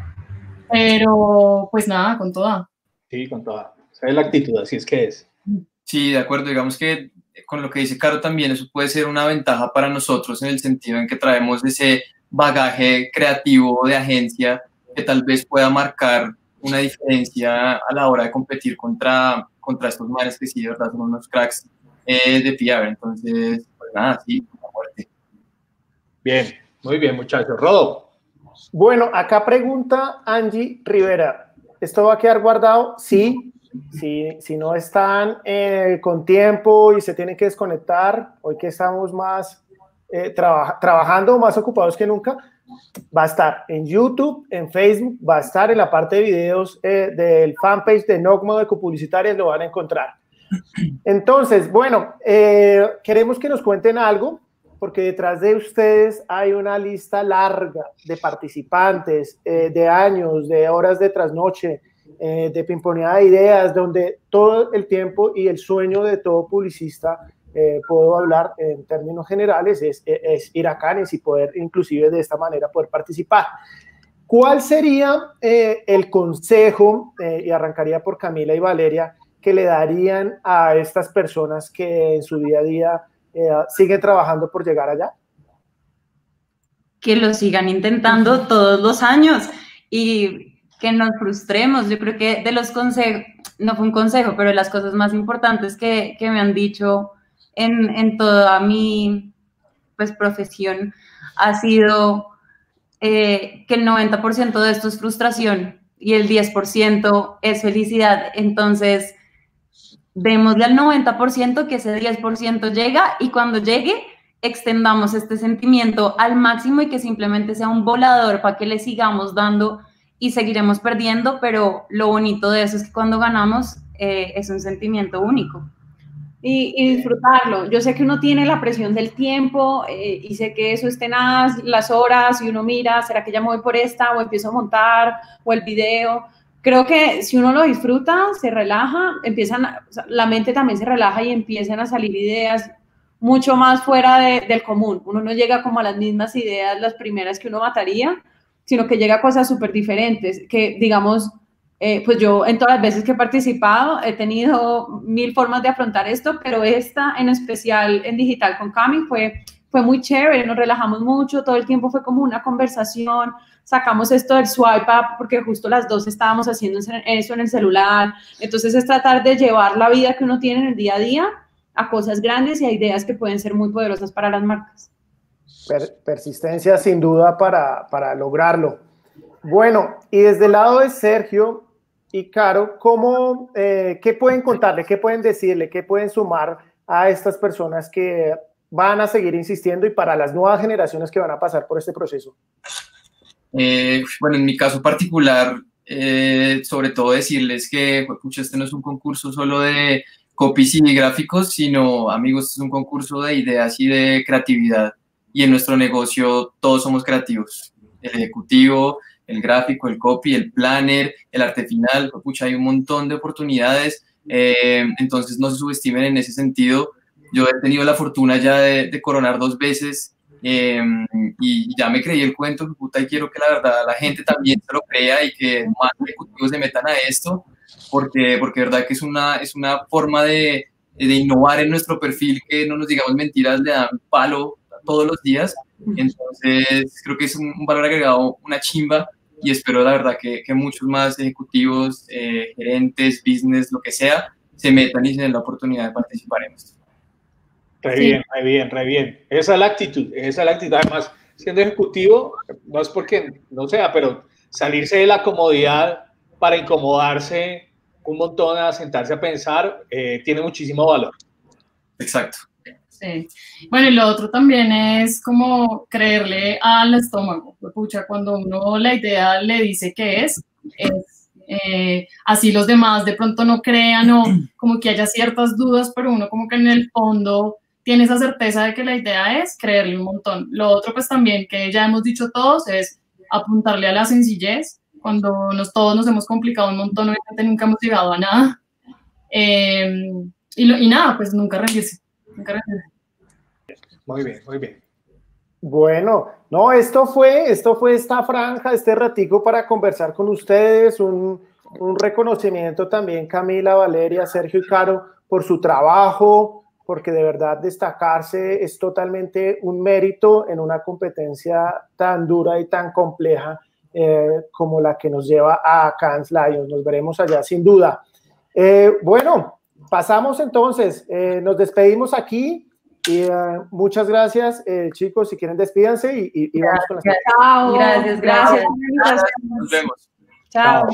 pero pues nada, con toda. Sí, con toda. Esa es la actitud, así es que es. Sí, de acuerdo, digamos que con lo que dice Caro también, eso puede ser una ventaja para nosotros en el sentido en que traemos ese bagaje creativo de agencia que tal vez pueda marcar una diferencia a la hora de competir contra estos manes que sí, de verdad, son unos cracks de PR. Entonces, pues nada, sí, muy fuerte. Bien, muy bien, muchachos. Rodo. Bueno, acá pregunta Angie Rivera. ¿Esto va a quedar guardado? Sí. Si no están con tiempo y se tienen que desconectar, hoy que estamos más trabajando, más ocupados que nunca, va a estar en YouTube, en Facebook, va a estar en la parte de videos del fanpage de Nocmo de Copublicitarias, lo van a encontrar. Entonces, bueno, queremos que nos cuenten algo, porque detrás de ustedes hay una lista larga de participantes, de años, de horas de trasnoche, de pimponeada de ideas, donde todo el tiempo y el sueño de todo publicista, puedo hablar en términos generales, es ir a Cannes y poder inclusive de esta manera poder participar. ¿Cuál sería el consejo, y arrancaría por Camila y Valeria, que le darían a estas personas que en su día a día siguen trabajando por llegar allá? que lo sigan intentando todos los años y que nos frustremos. Yo creo que de los consejos, no fue un consejo, pero de las cosas más importantes que me han dicho en toda mi pues, profesión ha sido que el 90% de esto es frustración y el 10% es felicidad. Entonces, démosle al 90% que ese 10% llega y cuando llegue, extendamos este sentimiento al máximo y que simplemente sea un volador para que le sigamos dando y seguiremos perdiendo, pero lo bonito de eso es que cuando ganamos es un sentimiento único. Y disfrutarlo. Yo sé que uno tiene la presión del tiempo y sé que eso es tenaz, las horas, y uno mira, ¿será que ya me voy por esta o empiezo a montar o el video? Creo que si uno lo disfruta, se relaja, la mente también se relaja y empiezan a salir ideas mucho más fuera del común. Uno no llega como a las mismas ideas, las primeras que uno mataría, sino que llega a cosas súper diferentes, que digamos, pues yo en todas las veces que he participado he tenido 1000 formas de afrontar esto, pero esta en especial en digital con Cami fue muy chévere, nos relajamos mucho, todo el tiempo fue como una conversación, sacamos esto del swipe up porque justo las dos estábamos haciendo eso en el celular, entonces es tratar de llevar la vida que uno tiene en el día a día a cosas grandes y a ideas que pueden ser muy poderosas para las marcas. Persistencia sin duda para lograrlo. Bueno, y desde el lado de Sergio y Caro, ¿qué pueden contarle, qué pueden decirle, qué pueden sumar a estas personas que van a seguir insistiendo y para las nuevas generaciones que van a pasar por este proceso? Bueno, en mi caso particular, sobre todo decirles que pucha, este no es un concurso solo de copies y gráficos, sino, amigos, es un concurso de ideas y de creatividad. Y en nuestro negocio todos somos creativos. El ejecutivo, el gráfico, el copy, el planner, el arte final, pucha, hay un montón de oportunidades. Entonces no se subestimen en ese sentido. Yo he tenido la fortuna ya de coronar 2 veces y ya me creí el cuento, puta, y quiero que la verdad la gente también se lo crea y que más ejecutivos se metan a esto, porque de verdad que es una forma de innovar en nuestro perfil, que no nos digamos mentiras, le dan palo todos los días. Entonces creo que es un valor agregado, una chimba, y espero la verdad que muchos más ejecutivos, gerentes, business, lo que sea, se metan y se den la oportunidad de participar en esto. Re bien, re bien. Esa es la actitud, Además, siendo ejecutivo, no es porque no sea, pero salirse de la comodidad para incomodarse un montón a sentarse a pensar, tiene muchísimo valor. Exacto. Sí. Bueno, y lo otro también es como creerle al estómago. Pucha, cuando uno la idea le dice que es así los demás de pronto no crean o como que haya ciertas dudas, pero uno como que en el fondo tiene esa certeza de que la idea es creerle un montón. Lo otro pues también que ya hemos dicho todos es apuntarle a la sencillez. Cuando todos nos hemos complicado un montón, obviamente nunca hemos llegado a nada. Y nada, pues nunca rendirse. Muy bien, muy bien. Bueno, no, esto fue esta franja, este ratico para conversar con ustedes, un reconocimiento también, Camila, Valeria, Sergio y Caro, por su trabajo, porque de verdad destacarse es totalmente un mérito en una competencia tan dura y tan compleja como la que nos lleva a Cannes Lions. Nos veremos allá sin duda. Bueno, pasamos entonces, nos despedimos aquí. Y muchas gracias, chicos. Si quieren, despídanse y vamos con las Chao. Gracias. Nos vemos. Chao.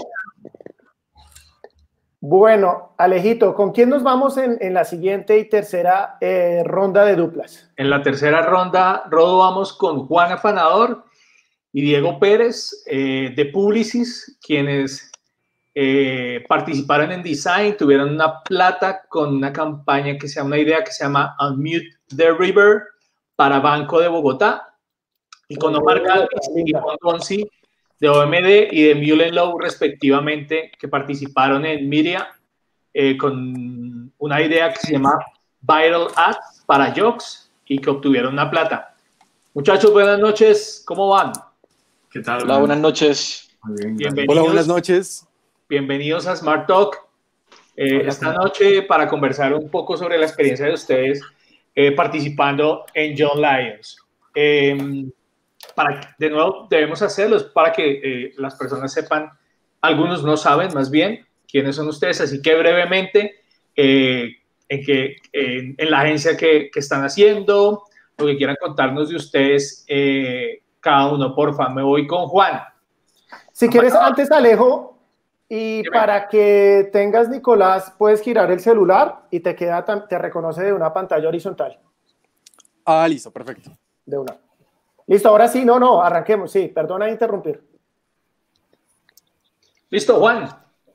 Bueno, Alejito, ¿con quién nos vamos en la siguiente y tercera ronda de duplas? En la tercera ronda, Rodo, vamos con Juan Afanador y Diego Pérez de Publicis, quienes participaron en design, tuvieron una plata con una campaña una idea que se llama Unmute the River para Banco de Bogotá, y con Omar Galvis y Juan Gonzi de OMD y de Mullen Lowe respectivamente, que participaron en Media con una idea que se llama Viral Ads para Jocks y que obtuvieron una plata. Muchachos, buenas noches, ¿cómo van? ¿Qué tal? Hola, buenas noches. Muy bien, hola, buenas noches. Bienvenidos a Smart Talk. Esta noche para conversar un poco sobre la experiencia de ustedes participando en Young Lions. de nuevo debemos hacerlo, es para que las personas sepan, algunos no saben más bien quiénes son ustedes, así que brevemente, en la agencia que están haciendo, lo que quieran contarnos de ustedes, cada uno, porfa. Me voy con Juan. Si quieres, antes Alejo, y para que tengas, Nicolás, puedes girar el celular y te reconoce de una pantalla horizontal. Ah, listo, perfecto. De una. Listo, ahora sí, no, arranquemos. Sí, perdona interrumpir. Listo, Juan.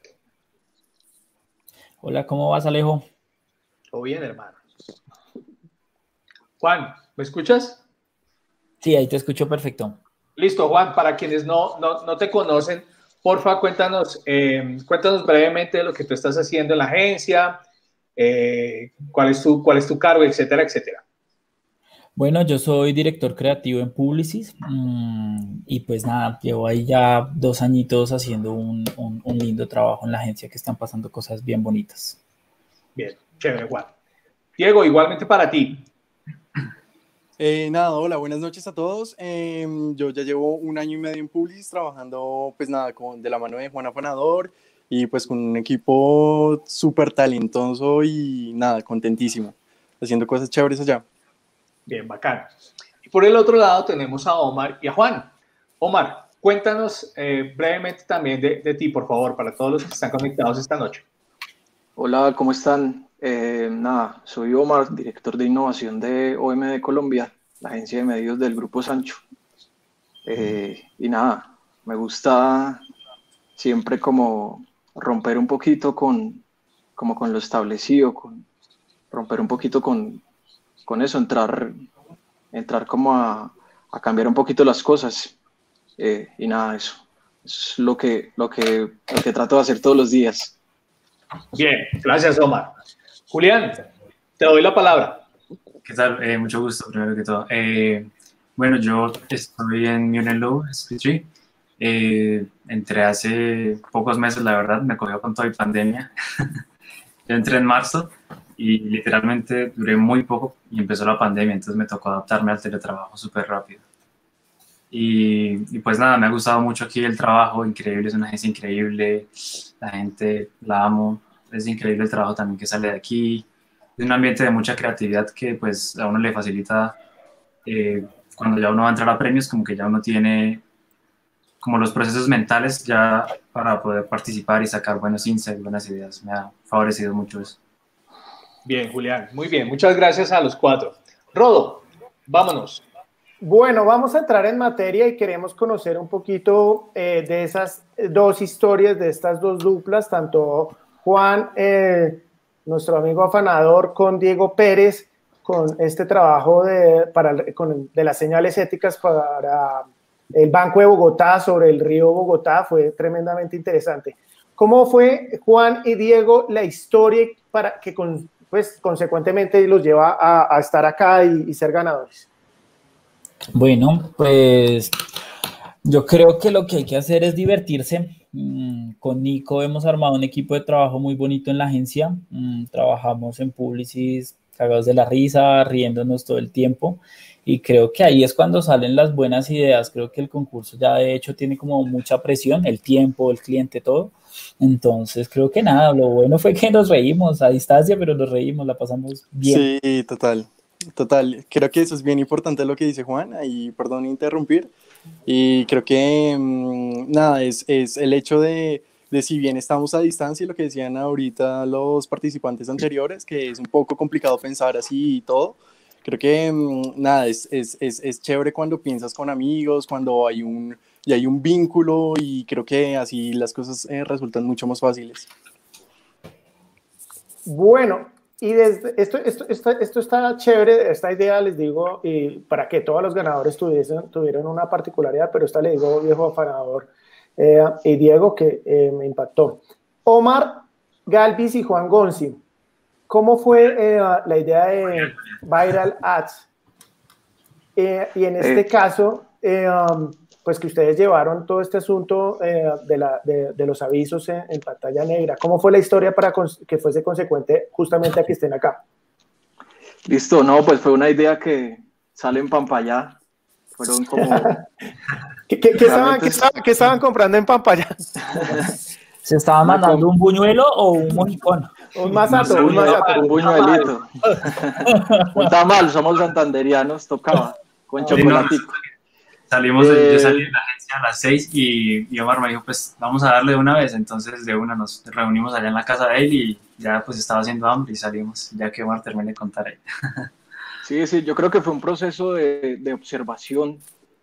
Hola, ¿cómo vas, Alejo? Todo bien, hermano. Juan, ¿me escuchas? Sí, ahí te escucho perfecto. Listo, Juan, para quienes no te conocen, porfa, cuéntanos brevemente lo que tú estás haciendo en la agencia, cuál es tu cargo, etcétera, etcétera. Bueno, yo soy director creativo en Publicis y pues nada, llevo ahí ya 2 añitos haciendo un lindo trabajo en la agencia, que están pasando cosas bien bonitas. Bien, chévere, Juan. Diego, igualmente para ti. Nada, hola, buenas noches a todos. Yo ya llevo 1 año y medio en Publicis trabajando pues nada, de la mano de Juan Afanador y pues con un equipo súper talentoso y nada, contentísimo, haciendo cosas chéveres allá. Bien, bacán. Y por el otro lado tenemos a Omar y a Juan. Omar, cuéntanos brevemente también de ti, por favor, para todos los que están conectados esta noche. Hola, ¿cómo están? Nada, soy Omar, director de innovación de OMD Colombia, la agencia de medios del Grupo Sancho. Y nada, me gusta siempre como romper un poquito con lo establecido, romper un poquito con eso, entrar como a cambiar un poquito las cosas. Y nada, eso es lo que trato de hacer todos los días. Bien, gracias, Omar. Julián, te doy la palabra. ¿Qué tal? Mucho gusto, primero que todo. Bueno, yo estoy en Munich Law, SPG. Entré hace pocos meses, la verdad, me cogió con toda la pandemia. Yo entré en marzo y literalmente duré muy poco y empezó la pandemia, entonces me tocó adaptarme al teletrabajo súper rápido. Y pues nada, me ha gustado mucho aquí el trabajo, increíble, es una agencia increíble, la gente la amo, es increíble el trabajo también que sale de aquí, es un ambiente de mucha creatividad que pues a uno le facilita, cuando ya uno va a entrar a premios, como que ya uno tiene como los procesos mentales ya para poder participar y sacar buenos insights, buenas ideas, me ha favorecido mucho eso. Bien, Julián, muy bien, muchas gracias a los 4. Rodo, vámonos. Bueno, vamos a entrar en materia y queremos conocer un poquito de esas 2 historias, de estas 2 duplas, tanto Juan, nuestro amigo afanador, con Diego Pérez, con este trabajo de las señales éticas para el Banco de Bogotá, sobre el río Bogotá, fue tremendamente interesante. ¿Cómo fue, Juan y Diego, la historia para que pues, consecuentemente los lleva a estar acá y ser ganadores? Bueno, pues yo creo que lo que hay que hacer es divertirse. Con Nico hemos armado un equipo de trabajo muy bonito en la agencia. Trabajamos en Publicis cagados de la risa, riéndonos todo el tiempo. Y creo que ahí es cuando salen las buenas ideas. Creo que el concurso ya de hecho tiene como mucha presión, el tiempo, el cliente, todo. Entonces creo que nada, lo bueno fue que nos reímos a distancia, pero nos reímos, la pasamos bien. Sí, total. Creo que eso es bien importante lo que dice Juan, y perdón interrumpir, y creo que nada, es el hecho de si bien estamos a distancia, y lo que decían ahorita los participantes anteriores, que es un poco complicado pensar así y todo, creo que nada, es chévere cuando piensas con amigos, cuando hay un vínculo, y creo que así las cosas resultan mucho más fáciles. Bueno, y desde esto está chévere, esta idea les digo, y para que todos los ganadores tuvieran una particularidad, pero esta le digo viejo afanador y Diego que me impactó. Omar Galvis y Juan Gonzi, ¿cómo fue la idea de Viral Ads? Y en este caso, pues que ustedes llevaron todo este asunto de los avisos en pantalla negra. ¿Cómo fue la historia para que fuese consecuente justamente a que estén acá? Listo, no, pues fue una idea que sale en Pampayá, Fueron como... ¿Qué estaban comprando en Pampaya? ¿Se estaba mandando un buñuelo o un mojicón? Un masato, un buñuelito. Un tamal, somos santanderianos, tocaba, con chocolatico. Yo salí de la agencia a las 6 y Omar me dijo, pues vamos a darle de una vez. Entonces de una nos reunimos allá en la casa de él y ya pues estaba haciendo hambre y salimos, ya que Omar termine de contar ahí. Sí, yo creo que fue un proceso de observación.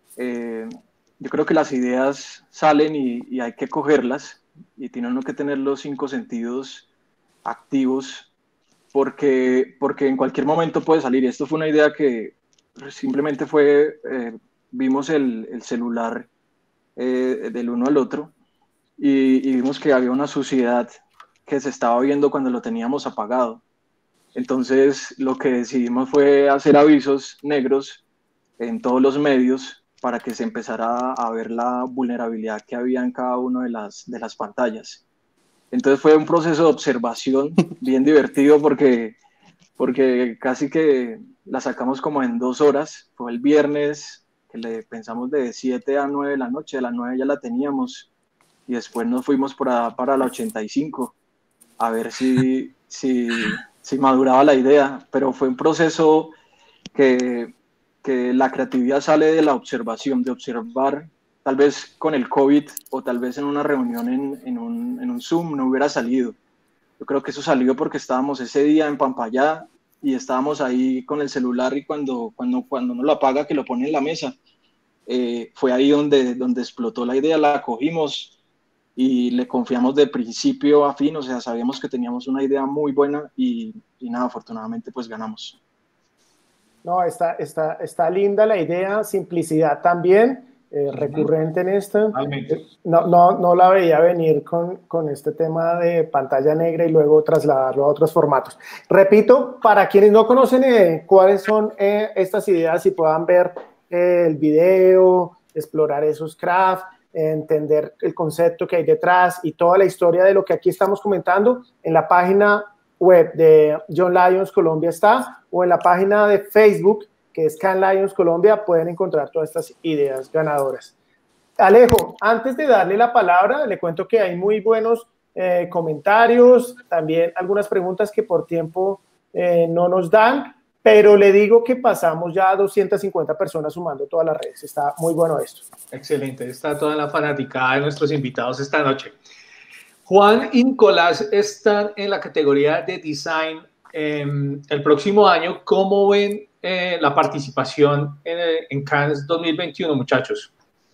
Yo creo que las ideas salen y hay que cogerlas y tiene uno que tener los 5 sentidos activos porque en cualquier momento puede salir. Esto fue una idea que simplemente fue, vimos el celular del uno al otro y vimos que había una suciedad que se estaba viendo cuando lo teníamos apagado. Entonces lo que decidimos fue hacer avisos negros en todos los medios para que se empezara a ver la vulnerabilidad que había en cada una de las pantallas. Entonces fue un proceso de observación bien divertido porque casi que la sacamos como en 2 horas. Fue el viernes que le pensamos de 7 a 9 de la noche, de las 9 ya la teníamos y después nos fuimos para la 85 a ver si maduraba la idea, pero fue un proceso que la creatividad sale de la observación, de observar, tal vez con el COVID o tal vez en una reunión en un Zoom no hubiera salido. Yo creo que eso salió porque estábamos ese día en Pampaya y estábamos ahí con el celular y cuando uno lo apaga, que lo pone en la mesa, fue ahí donde explotó la idea, la cogimos y le confiamos de principio a fin, o sea, sabíamos que teníamos una idea muy buena y nada, afortunadamente pues ganamos. No, está linda la idea, simplicidad también, recurrente en esto. No la veía venir con este tema de pantalla negra y luego trasladarlo a otros formatos. Repito, para quienes no conocen cuáles son estas ideas y puedan ver el video, explorar esos crafts, entender el concepto que hay detrás y toda la historia de lo que aquí estamos comentando, en la página web de Young Lions Colombia está, o en la página de Facebook, que es Can Lions Colombia, pueden encontrar todas estas ideas ganadoras. Alejo, antes de darle la palabra, le cuento que hay muy buenos comentarios, también algunas preguntas que por tiempo no nos dan, pero le digo que pasamos ya a 250 personas sumando todas las redes. Está muy bueno esto. Excelente, está toda la fanaticada de nuestros invitados esta noche. Juan y Nicolás están en la categoría de Design. El próximo año, ¿cómo ven la participación en Cannes 2021, muchachos?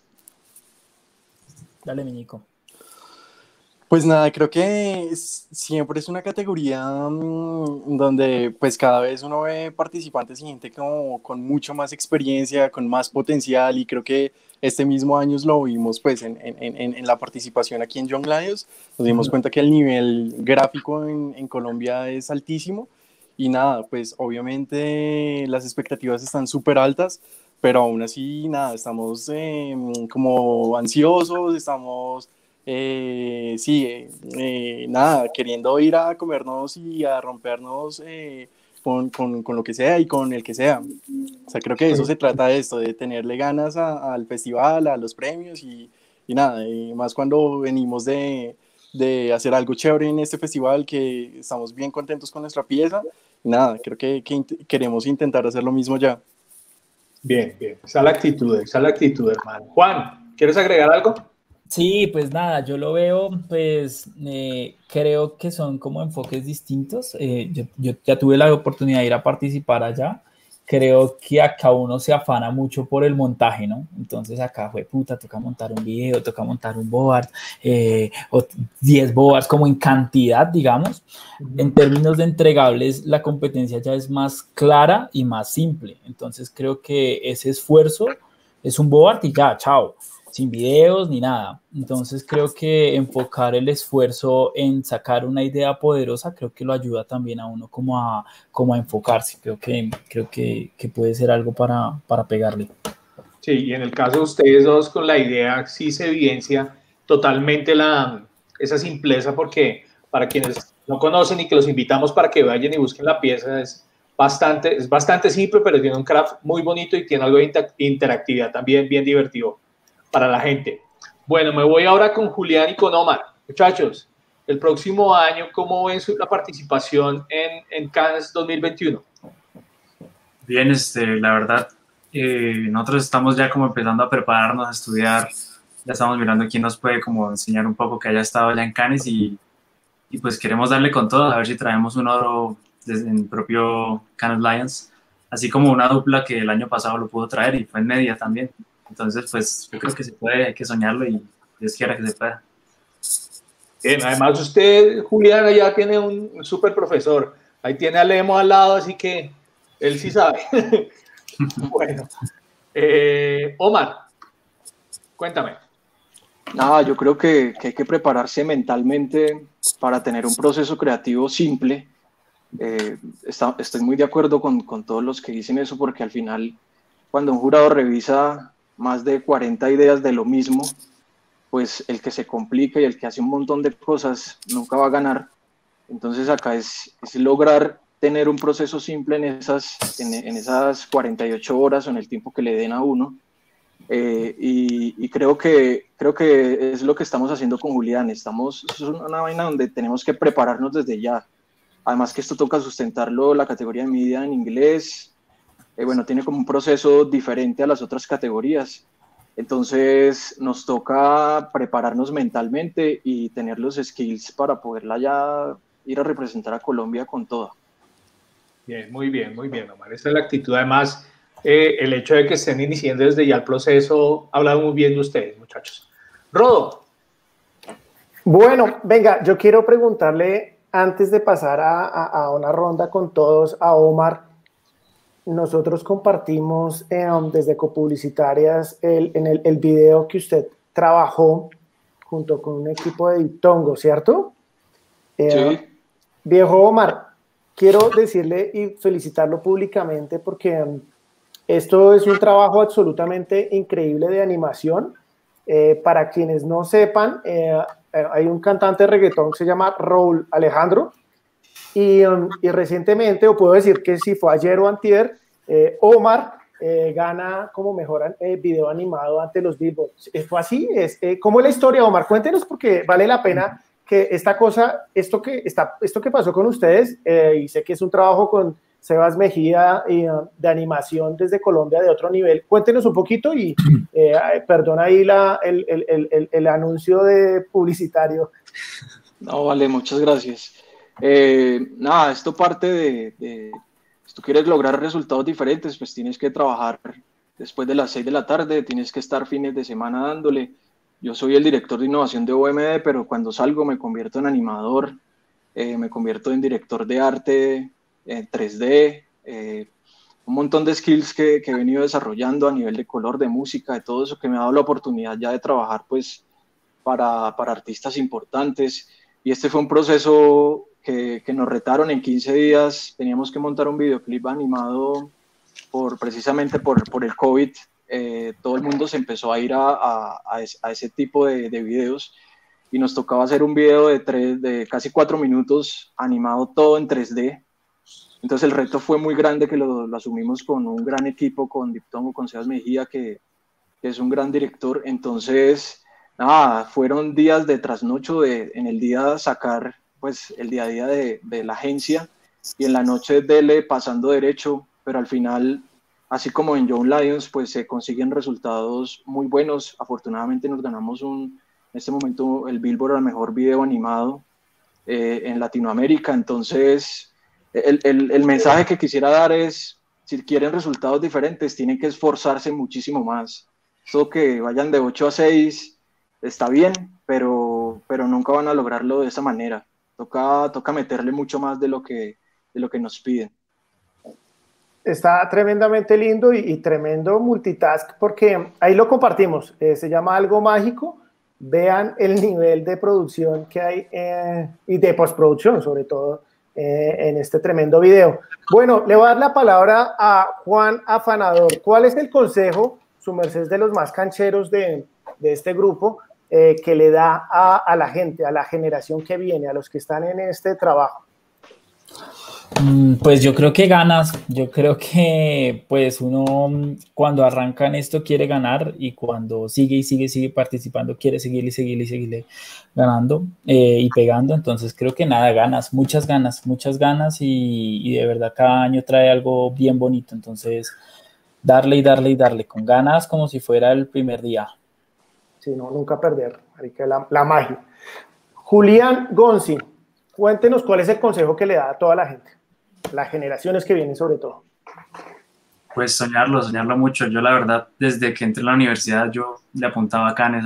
Dale, Nico. Pues nada, creo que siempre es una categoría donde pues cada vez uno ve participantes y gente como con mucho más experiencia, con más potencial, y creo que este mismo año lo vimos pues en la participación aquí en Young Lions. Nos dimos cuenta que el nivel gráfico en Colombia es altísimo y nada, pues obviamente las expectativas están súper altas, pero aún así nada, estamos como ansiosos, estamos... nada, queriendo ir a comernos y a rompernos con lo que sea y con el que sea. O sea, creo que eso se trata de esto, de tenerle ganas al festival, a los premios y nada, y más cuando venimos de hacer algo chévere en este festival, que estamos bien contentos con nuestra pieza. Nada, creo que queremos intentar hacer lo mismo ya. Bien, esa es la actitud, hermano. Juan, ¿quieres agregar algo? Sí, pues nada, yo lo veo, pues creo que son como enfoques distintos. Yo ya tuve la oportunidad de ir a participar allá. Creo que acá uno se afana mucho por el montaje, ¿no? Entonces acá fue puta, toca montar un video, toca montar un board, o 10 boards como en cantidad, digamos. En términos de entregables, la competencia ya es más clara y más simple. Entonces creo que ese esfuerzo es un board y ya, chao. Sin videos ni nada. Entonces creo que enfocar el esfuerzo en sacar una idea poderosa, creo que lo ayuda también a uno como a enfocarse. Creo que puede ser algo para pegarle. Sí, y en el caso de ustedes dos con la idea sí se evidencia totalmente esa simpleza, porque para quienes no conocen y que los invitamos para que vayan y busquen la pieza, es es bastante simple, pero tiene un craft muy bonito y tiene algo de interactividad también bien divertido para la gente. Bueno, me voy ahora con Julián y con Omar. Muchachos, el próximo año, ¿cómo ven la participación en Cannes 2021? Bien, la verdad, nosotros estamos ya como empezando a prepararnos, a estudiar, ya estamos mirando quién nos puede como enseñar un poco que haya estado ya en Cannes y pues queremos darle con todo, a ver si traemos un oro desde el propio Cannes Lions, así como una dupla que el año pasado lo pudo traer y fue en media también. Entonces, pues yo creo que se puede, hay que soñarlo y Dios quiera que se pueda. Bien, además usted, Julián, ya tiene un súper profesor. Ahí tiene a Lemo al lado, así que él sí sabe. Bueno, Omar, cuéntame. Nada, yo creo que hay que prepararse mentalmente para tener un proceso creativo simple. Estoy muy de acuerdo con todos los que dicen eso, porque al final, cuando un jurado revisa más de 40 ideas de lo mismo, pues el que se complica y el que hace un montón de cosas nunca va a ganar. Entonces acá es lograr tener un proceso simple en esas 48 horas o en el tiempo que le den a uno. Y creo que es lo que estamos haciendo con Julián. Es una vaina donde tenemos que prepararnos desde ya. Además que esto toca sustentarlo, la categoría de media en inglés. Bueno, tiene como un proceso diferente a las otras categorías. Entonces nos toca prepararnos mentalmente y tener los skills para poderla ya ir a representar a Colombia con toda. Bien, Omar. Esa es la actitud. Además, el hecho de que estén iniciando desde ya el proceso habla muy bien de ustedes, muchachos. Rodo. Bueno, venga, yo quiero preguntarle, antes de pasar a una ronda con todos, a Omar. Nosotros compartimos desde Copublicitarias el video que usted trabajó junto con un equipo de Diphtongo, ¿cierto? Sí. Viejo Omar, quiero decirle y felicitarlo públicamente porque esto es un trabajo absolutamente increíble de animación. Para quienes no sepan, hay un cantante de reggaetón que se llama Raúl Alejandro. Y recientemente, o puedo decir que si fue ayer o antier, Omar gana como mejor video animado ante los Billboard. ¿Fue así? ¿Cómo es la historia, Omar? Cuéntenos, porque vale la pena que esto que pasó con ustedes, y sé que es un trabajo con Sebas Mejía de animación desde Colombia de otro nivel. Cuéntenos un poquito y perdón ahí el anuncio de publicitario. No, vale, muchas gracias. Nada, esto parte de si tú quieres lograr resultados diferentes, pues tienes que trabajar después de las 6 de la tarde, tienes que estar fines de semana dándole. Yo soy el director de innovación de OMD, pero cuando salgo me convierto en animador, me convierto en director de arte en 3D, un montón de skills que he venido desarrollando a nivel de color, de música, de todo eso que me ha dado la oportunidad ya de trabajar pues para artistas importantes. Y este fue un proceso que nos retaron en 15 días. Teníamos que montar un videoclip animado precisamente por el COVID. Todo el mundo se empezó a ir a ese tipo de videos y nos tocaba hacer un video de casi 4 minutos animado todo en 3D. Entonces el reto fue muy grande, que lo asumimos con un gran equipo, con Diphtongo, con Sebas Mejía, que es un gran director. Entonces, nada, fueron días de trasnocho en el día sacar pues el día a día de la agencia y en la noche dele pasando derecho, pero al final, así como en Young Lions, pues se consiguen resultados muy buenos. Afortunadamente nos ganamos en este momento el Billboard al mejor video animado en Latinoamérica. Entonces el mensaje que quisiera dar es, si quieren resultados diferentes, tienen que esforzarse muchísimo más. Eso que vayan de 8 a 6 está bien, pero nunca van a lograrlo de esa manera. Toca meterle mucho más de lo que nos piden. Está tremendamente lindo y tremendo multitask, porque ahí lo compartimos. Se llama Algo Mágico. Vean el nivel de producción que hay y de postproducción, sobre todo, en este tremendo video. Bueno, le voy a dar la palabra a Juan Afanador. ¿Cuál es el consejo, su merced, de los más cancheros de este grupo, que le da a la gente, a la generación que viene, a los que están en este trabajo? Pues yo creo que ganas, yo creo que pues uno cuando arranca en esto quiere ganar y cuando sigue y sigue participando quiere seguir y seguirle ganando y pegando, entonces creo que nada, muchas ganas y de verdad cada año trae algo bien bonito, entonces darle con ganas como si fuera el primer día. Sí, no, nunca perder, marica, la magia. Julián Gonzi, cuéntenos cuál es el consejo que le da a toda la gente, las generaciones que vienen sobre todo. Pues soñarlo mucho. Yo la verdad, desde que entré a la universidad, yo le apuntaba a Cannes.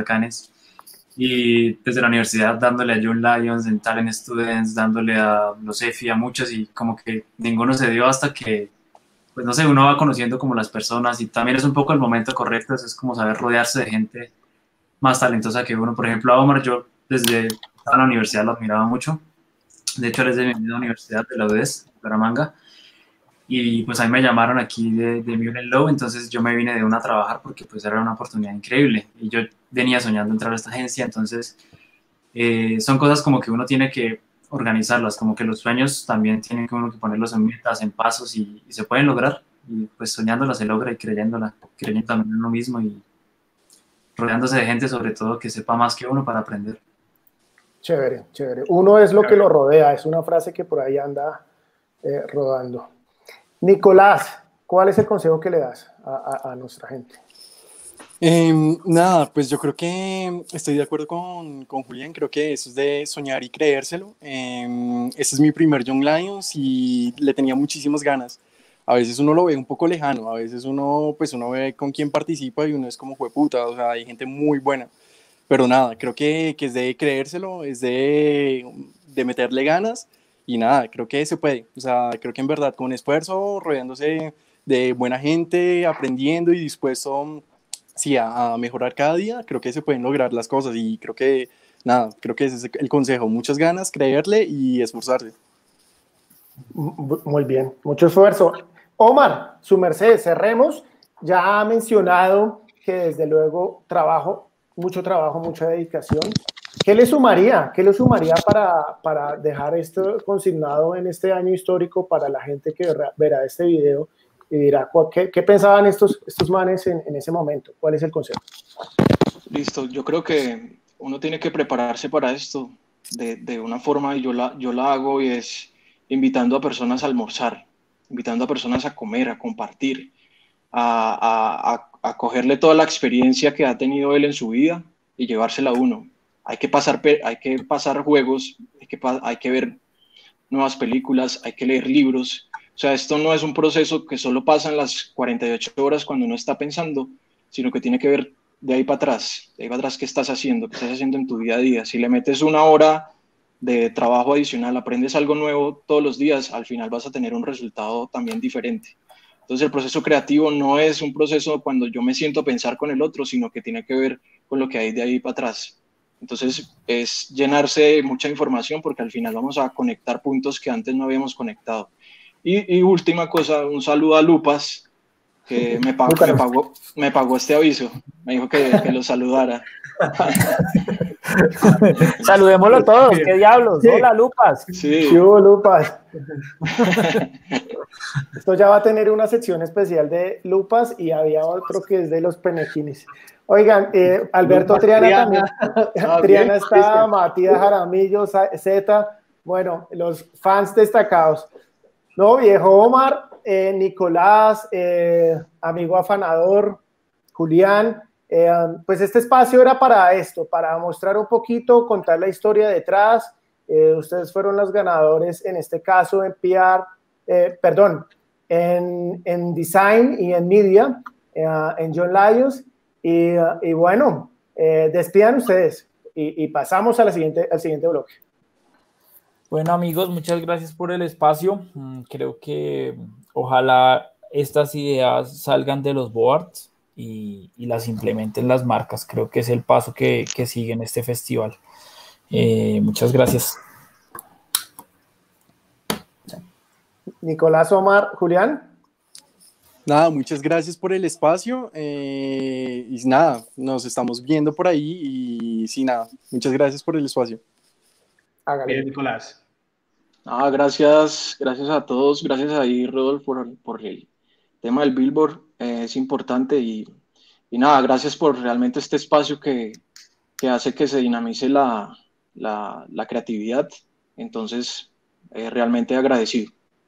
Y desde la universidad dándole a Young Lions, en Talent Students, dándole a los EFI, a muchos, y como que ninguno se dio hasta que, pues no sé, uno va conociendo como las personas y también es un poco el momento correcto, es como saber rodearse de gente más talentosa que uno. Por ejemplo, a Omar, yo desde la universidad lo admiraba mucho. De hecho, él es de mi misma universidad, de la UDES, Bucaramanga. Y pues ahí me llamaron aquí de Muren Low, entonces yo me vine de una a trabajar porque pues era una oportunidad increíble. Y yo venía soñando entrar a esta agencia, entonces son cosas como que uno tiene que organizarlas, como que los sueños también tienen que uno que ponerlos en metas, en pasos y se pueden lograr. Y pues soñándola se logra y creyendo también en uno mismo y rodeándose de gente sobre todo que sepa más que uno para aprender. Chévere, chévere. Uno es lo que lo rodea, es una frase que por ahí anda rodando. Nicolás, ¿cuál es el consejo que le das a nuestra gente? Nada, pues yo creo que estoy de acuerdo con Julián, creo que eso es de soñar y creérselo. Este es mi primer Young Lions y le tenía muchísimas ganas. A veces uno lo ve un poco lejano, a veces uno ve con quién participa y uno es como jueputa, o sea, hay gente muy buena. Pero nada, creo que es de creérselo, es de meterle ganas y nada, creo que se puede. O sea, creo que en verdad con esfuerzo, rodeándose de buena gente, aprendiendo y dispuesto sí, a mejorar cada día, creo que se pueden lograr las cosas y creo que nada, creo que ese es el consejo, muchas ganas, creerle y esforzarse. Muy bien, mucho esfuerzo. Omar, su merced, cerremos. Ya ha mencionado que desde luego mucho trabajo, mucha dedicación. ¿Qué le sumaría? ¿Qué le sumaría para dejar esto consignado en este año histórico para la gente que verá este video y dirá, ¿qué pensaban estos manes en ese momento? ¿Cuál es el consejo? Listo, yo creo que uno tiene que prepararse para esto de una forma, y yo la hago, y es invitando a personas a almorzar, invitando a personas a comer, a compartir, a cogerle toda la experiencia que ha tenido él en su vida y llevársela a uno. Hay que pasar juegos, hay que ver nuevas películas, hay que leer libros. O sea, esto no es un proceso que solo pasa en las 48 horas cuando uno está pensando, sino que tiene que ver de ahí para atrás, qué estás haciendo en tu día a día. Si le metes una hora de trabajo adicional, aprendes algo nuevo todos los días, al final vas a tener un resultado también diferente. Entonces el proceso creativo no es un proceso cuando yo me siento a pensar con el otro, sino que tiene que ver con lo que hay de ahí para atrás. Entonces es llenarse de mucha información porque al final vamos a conectar puntos que antes no habíamos conectado. Y última cosa, un saludo a Lupas, que me pagó este aviso. Me dijo que lo saludara. Saludémoslo todos, qué diablos. Sí. Hola, Lupas. Sí. ¿Qué hubo, Lupas? Esto ya va a tener una sección especial de Lupas y había otro que es de los penequines. Oigan, Alberto Triana también. Triana está, Matías Jaramillo, Z. Bueno, los fans destacados. No, viejo Omar, Nicolás, amigo afanador, Julián, pues este espacio era para esto, para mostrar un poquito, contar la historia detrás. Ustedes fueron los ganadores en este caso en PR, en Design y en Media, en Young Lions. Y bueno, despidan ustedes y pasamos al siguiente bloque. Bueno, amigos, muchas gracias por el espacio. Creo que ojalá estas ideas salgan de los boards y las implementen las marcas. Creo que es el paso que sigue en este festival. Muchas gracias. Nicolás, Omar, Julián. Nada, muchas gracias por el espacio y nada, nos estamos viendo por ahí y sí, nada, muchas gracias por el espacio. Hágale. Bien, Nicolás. Gracias a todos, gracias ahí, Rodolfo, por el tema del Billboard, es importante y nada, gracias por realmente este espacio que hace que se dinamice la creatividad, entonces realmente agradecido.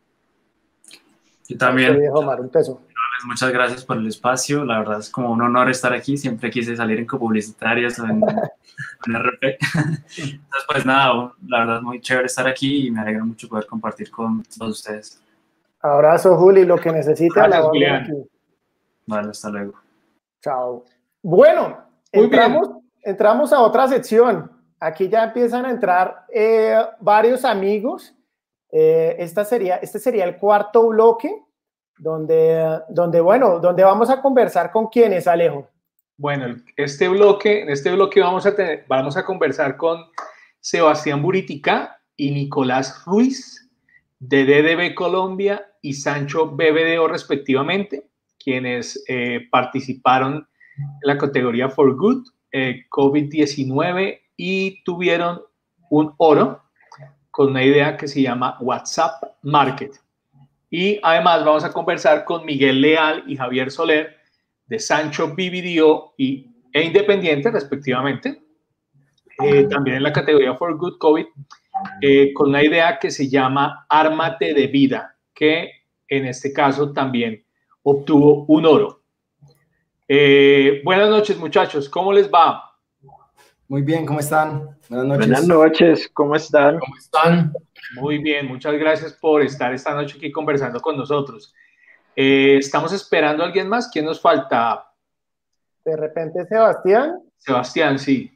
Yo también. Muchas gracias por el espacio, la verdad es como un honor estar aquí, siempre quise salir en copublicitarias o en RP. Entonces, pues nada, la verdad es muy chévere estar aquí y me alegra mucho poder compartir con todos ustedes. Abrazo, Juli, lo que necesite a la orden aquí. Vale, hasta luego. Chao. Bueno, entramos a otra sección. Aquí ya empiezan a entrar varios amigos. Este sería el cuarto bloque, donde vamos a conversar con quiénes, Alejo. Bueno, en este bloque vamos a conversar con Sebastián Buritica y Nicolás Ruiz de DDB Colombia y Sancho BBDO respectivamente, quienes participaron en la categoría For Good, COVID-19 y tuvieron un oro con una idea que se llama WhatsApp Market. Y además vamos a conversar con Miguel Leal y Javier Soler de Sancho BBDO e Independiente respectivamente, también en la categoría For Good COVID, con una idea que se llama Ármate de Vida, que en este caso también obtuvo un oro. Buenas noches, muchachos, ¿cómo les va? Muy bien, ¿cómo están? Buenas noches. Buenas noches, ¿cómo están? ¿Cómo están? Muy bien, muchas gracias por estar esta noche aquí conversando con nosotros. Estamos esperando a alguien más. ¿Quién nos falta? De repente, Sebastián. Sebastián, sí.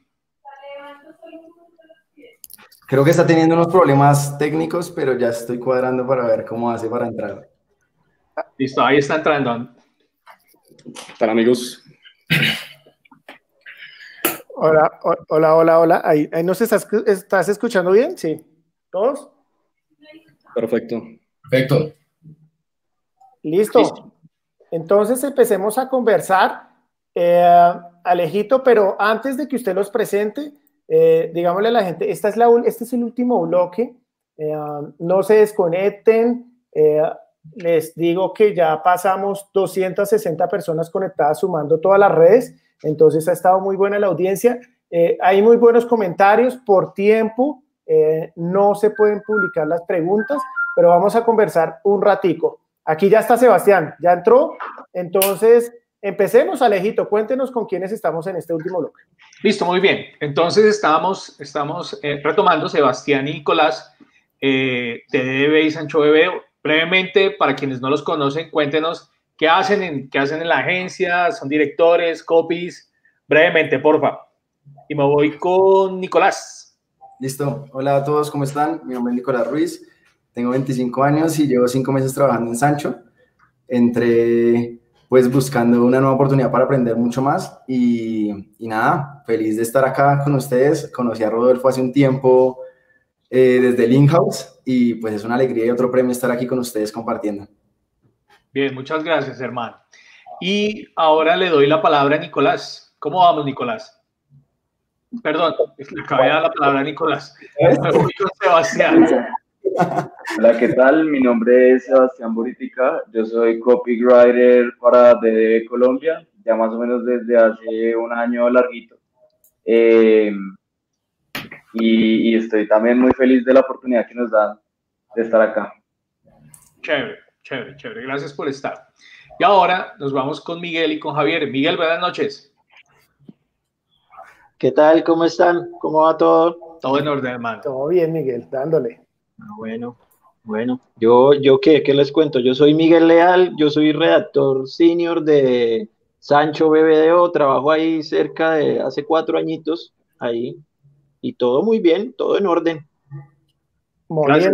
Creo que está teniendo unos problemas técnicos, pero ya estoy cuadrando para ver cómo hace para entrar. Listo, ahí está entrando. ¿Qué tal, amigos? Hola. ¿Ahí nos estás escuchando bien? Sí. ¿Todos? Perfecto. Listo. Entonces empecemos a conversar. Alejito, pero antes de que usted los presente, digámosle a la gente, este es el último bloque. No se desconecten. Les digo que ya pasamos 260 personas conectadas sumando todas las redes. Entonces ha estado muy buena la audiencia. Hay muy buenos comentarios. Por tiempo no se pueden publicar las preguntas, pero vamos a conversar un ratico. Aquí ya está Sebastián, ya entró. Entonces, empecemos, Alejito. Cuéntenos con quiénes estamos en este último bloque. Listo, muy bien. Entonces, estamos retomando Sebastián y Nicolás, TDB y Sancho BBDO. Brevemente, para quienes no los conocen, cuéntenos qué hacen en la agencia, son directores, copies. Brevemente, porfa. Y me voy con Nicolás. Listo. Hola a todos, ¿cómo están? Mi nombre es Nicolás Ruiz. Tengo 25 años y llevo 5 meses trabajando en Sancho. Entré pues buscando una nueva oportunidad para aprender mucho más y nada, feliz de estar acá con ustedes. Conocí a Rodolfo hace un tiempo desde el in-house y pues es una alegría y otro premio estar aquí con ustedes compartiendo. Bien, muchas gracias, hermano. Y ahora le doy la palabra a Nicolás. ¿Cómo vamos, Nicolás? Perdón, le acabé de dar la palabra a Nicolás. Me voy con Sebastián. Hola, ¿qué tal? Mi nombre es Sebastián Buritica, yo soy copywriter para DDB Colombia, ya más o menos desde hace un año larguito. Y estoy también muy feliz de la oportunidad que nos dan de estar acá. Chévere. Gracias por estar. Y ahora nos vamos con Miguel y con Javier. Miguel, buenas noches. ¿Qué tal? ¿Cómo están? ¿Cómo va todo? Todo en orden, hermano. Todo bien, Miguel, dándole. Bueno, yo ¿qué les cuento? Yo soy Miguel Leal, yo soy redactor senior de Sancho BBDO, trabajo ahí cerca de hace 4 añitos, ahí, y todo muy bien, todo en orden. Gracias,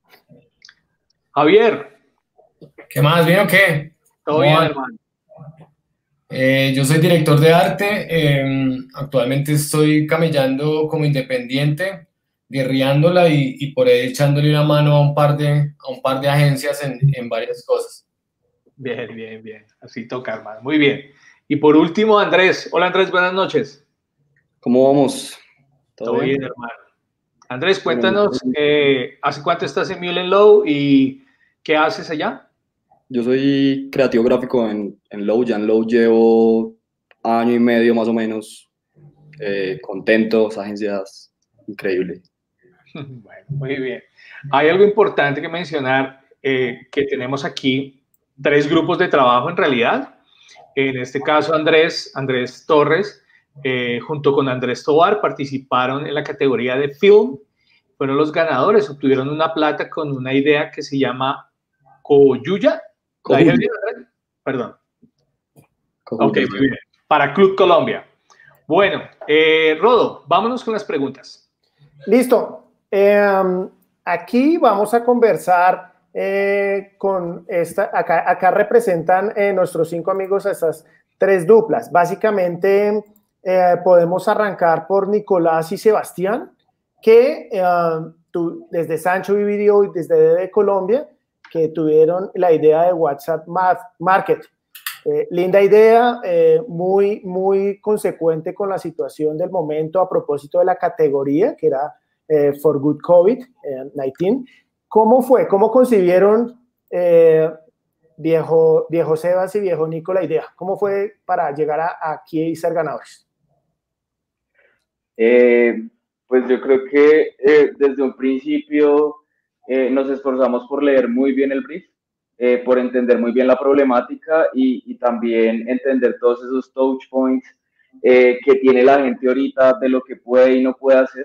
Javier. ¿Qué más? ¿Bien o qué? Todo bien, hermano. Yo soy director de arte, actualmente estoy camellando como independiente, guerreándola y por ahí echándole una mano a un par de agencias en varias cosas. Bien. Así toca, hermano. Muy bien. Y por último, Andrés. Hola, Andrés, buenas noches. ¿Cómo vamos? ¿Todo bien, hermano? Andrés, cuéntanos, ¿hace cuánto estás en Mullen Lowe y qué haces allá? Yo soy creativo gráfico en Lowe. Ya en Lowe llevo año y medio más o menos. Contento, esa agencia es increíble. Bueno, muy bien. Hay algo importante que mencionar, que tenemos aquí 3 grupos de trabajo en realidad. En este caso, Andrés Torres, junto con Andrés Tovar, participaron en la categoría de Film. Fueron los ganadores, obtuvieron una plata con una idea que se llama Coyuya. ¿La dije bien, Andrés? Perdón. Ok, muy bien. Para Club Colombia. Bueno, Rodo, vámonos con las preguntas. Listo. Aquí vamos a conversar con esta. Acá representan nuestros 5 amigos a estas 3 duplas. Básicamente, podemos arrancar por Nicolás y Sebastián, que desde Sancho Video y desde Colombia, que tuvieron la idea de WhatsApp Market. Linda idea, muy consecuente con la situación del momento a propósito de la categoría, que era For Good COVID-19. ¿Cómo fue? ¿Cómo concibieron viejo Sebas y viejo Nico la idea? ¿Cómo fue para llegar aquí y ser ganadores? Pues yo creo que desde un principio nos esforzamos por leer muy bien el brief, por entender muy bien la problemática y también entender todos esos touch points que tiene la gente ahorita de lo que puede y no puede hacer,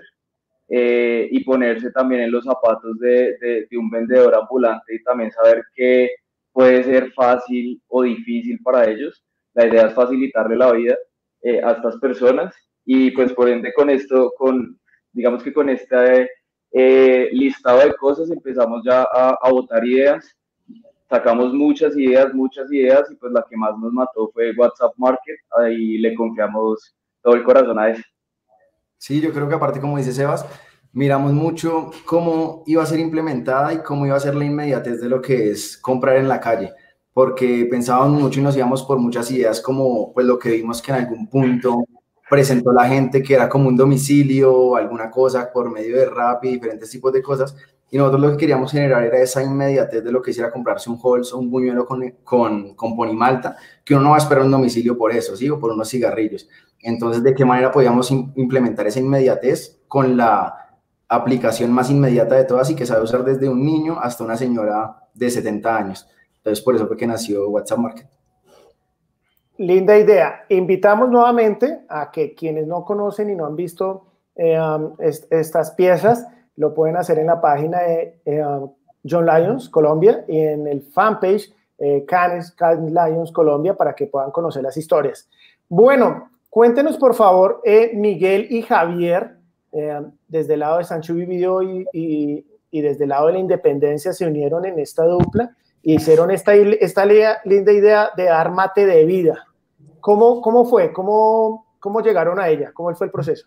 y ponerse también en los zapatos de un vendedor ambulante y también saber qué puede ser fácil o difícil para ellos. La idea es facilitarle la vida a estas personas y pues por ende con esto, digamos que con este listado de cosas empezamos ya a botar ideas. Sacamos muchas ideas y pues la que más nos mató fue WhatsApp Market. Ahí le confiamos todo el corazón a eso. Sí, yo creo que aparte, como dice Sebas, miramos mucho cómo iba a ser implementada y cómo iba a ser la inmediatez de lo que es comprar en la calle, porque pensábamos mucho y nos íbamos por muchas ideas, como pues lo que vimos que en algún punto presentó la gente, que era como un domicilio, alguna cosa por medio de Rappi, diferentes tipos de cosas, y nosotros lo que queríamos generar era esa inmediatez de lo que hiciera comprarse un Halls o un buñuelo con Ponimalta, que uno no va a esperar un domicilio por eso, ¿sí? O por unos cigarrillos. Entonces, ¿de qué manera podíamos implementar esa inmediatez con la aplicación más inmediata de todas y que sabe usar desde un niño hasta una señora de 70 años? Entonces, por eso fue que nació WhatsApp Market. Linda idea. Invitamos nuevamente a que quienes no conocen y no han visto estas piezas, lo pueden hacer en la página de John Lyons Colombia y en el fanpage Cannes Lyons Colombia para que puedan conocer las historias. Bueno, cuéntenos por favor, Miguel y Javier, desde el lado de Sancho Video y desde el lado de la Independencia se unieron en esta dupla y hicieron esta linda idea de dar mate de vida. ¿Cómo fue? ¿Cómo llegaron a ella? ¿Cómo fue el proceso?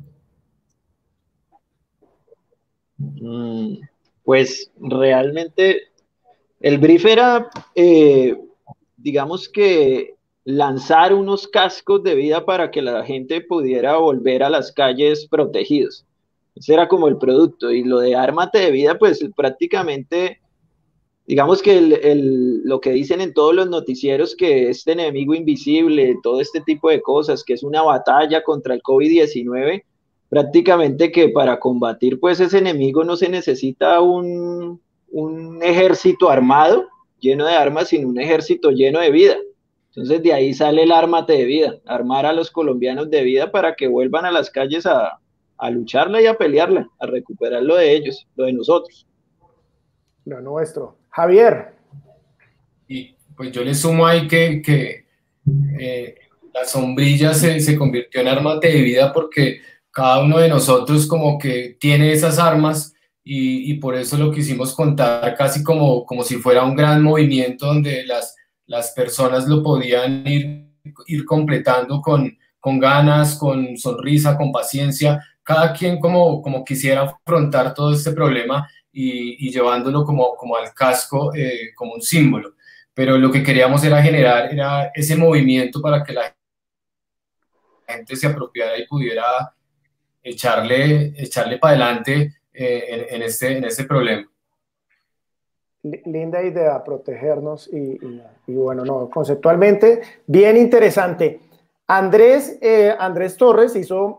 Pues realmente el brief era, digamos que lanzar unos cascos de vida para que la gente pudiera volver a las calles protegidos. Ese era como el producto. Y lo de ármate de vida, pues prácticamente, digamos que lo que dicen en todos los noticieros, que este enemigo invisible, todo este tipo de cosas, que es una batalla contra el COVID-19, prácticamente que para combatir pues ese enemigo no se necesita un ejército armado lleno de armas, sino un ejército lleno de vida. Entonces de ahí sale el ármate de vida, armar a los colombianos de vida para que vuelvan a las calles a lucharla y a pelearla, a recuperar lo de ellos, lo de nosotros. Lo nuestro. Javier. Y pues yo le sumo ahí que la sombrilla se convirtió en ármate de vida porque cada uno de nosotros como que tiene esas armas y por eso lo quisimos contar casi como si fuera un gran movimiento donde las personas lo podían ir completando con ganas, con sonrisa, con paciencia, cada quien como quisiera afrontar todo este problema y llevándolo como al casco, como un símbolo. Pero lo que queríamos era generar ese movimiento para que la gente se apropiara y pudiera echarle para adelante en este problema. Linda idea, protegernos y bueno, no, conceptualmente bien interesante. Andrés Torres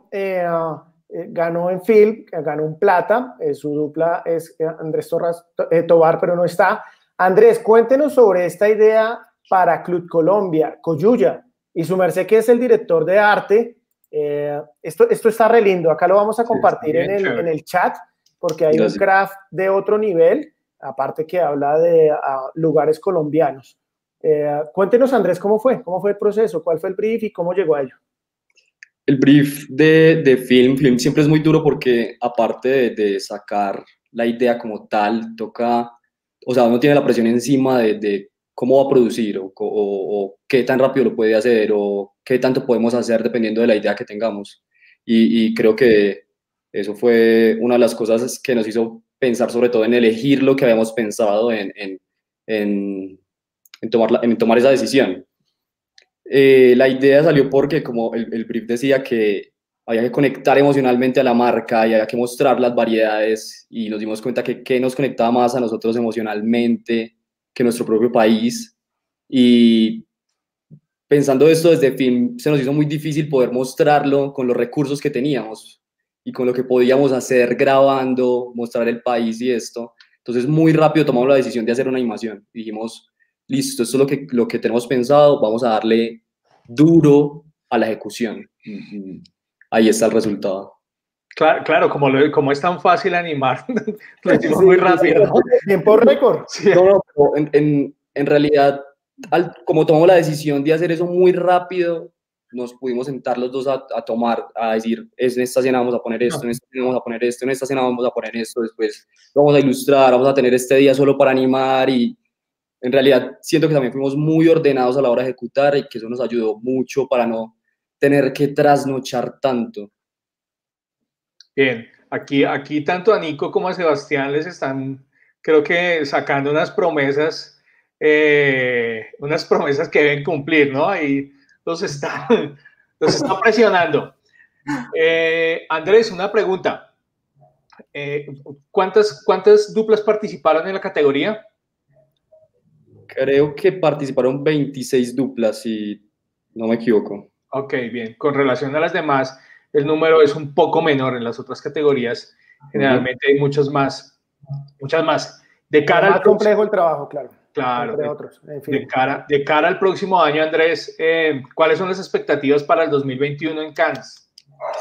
ganó en Film, ganó un plata, su dupla es Andrés Torres Tobar, pero no está. Andrés, cuéntenos sobre esta idea para Club Colombia, Coyuya, y su merced que es el director de arte. Esto está re lindo, acá lo vamos a compartir en el chat, porque hay un craft de otro nivel, aparte que habla de lugares colombianos. Cuéntenos, Andrés, ¿cómo fue el proceso? ¿Cuál fue el brief y cómo llegó a ello? El brief de Film siempre es muy duro porque aparte de sacar la idea como tal, toca, o sea, uno tiene la presión encima de cómo va a producir o qué tan rápido lo puede hacer o qué tanto podemos hacer dependiendo de la idea que tengamos. Y creo que eso fue una de las cosas que nos hizo pensar sobre todo en elegir lo que habíamos pensado en tomar esa decisión. La idea salió porque como el brief decía que había que conectar emocionalmente a la marca y había que mostrar las variedades y nos dimos cuenta que qué nos conectaba más a nosotros emocionalmente que nuestro propio país. Y pensando esto desde Film, se nos hizo muy difícil poder mostrarlo con los recursos que teníamos y con lo que podíamos hacer grabando, mostrar el país y esto. Entonces muy rápido tomamos la decisión de hacer una animación. Dijimos, listo, esto es lo que tenemos pensado, vamos a darle duro a la ejecución. Ahí está el resultado. Claro, como es tan fácil animar, lo hicimos muy rápido. Tiempo récord. Sí. No, en realidad, como tomamos la decisión de hacer eso muy rápido, nos pudimos sentar los dos a decir, en esta escena vamos a poner esto, en esta escena vamos a poner esto, en esta escena vamos a poner esto, después vamos a ilustrar, vamos a tener este día solo para animar y en realidad siento que también fuimos muy ordenados a la hora de ejecutar y que eso nos ayudó mucho para no tener que trasnochar tanto. Bien, aquí tanto a Nico como a Sebastián les están, creo que sacando unas promesas que deben cumplir, ¿no? Ahí los están presionando. Andrés, una pregunta. ¿Cuántas duplas participaron en la categoría? Creo que participaron 26 duplas, si no me equivoco. Ok, bien. Con relación a las demás, el número es un poco menor en las otras categorías. Generalmente hay muchas más. De cara más complejo el trabajo, claro. Claro. Entre otros. En fin. De cara al próximo año, Andrés, ¿cuáles son las expectativas para el 2021 en Cannes?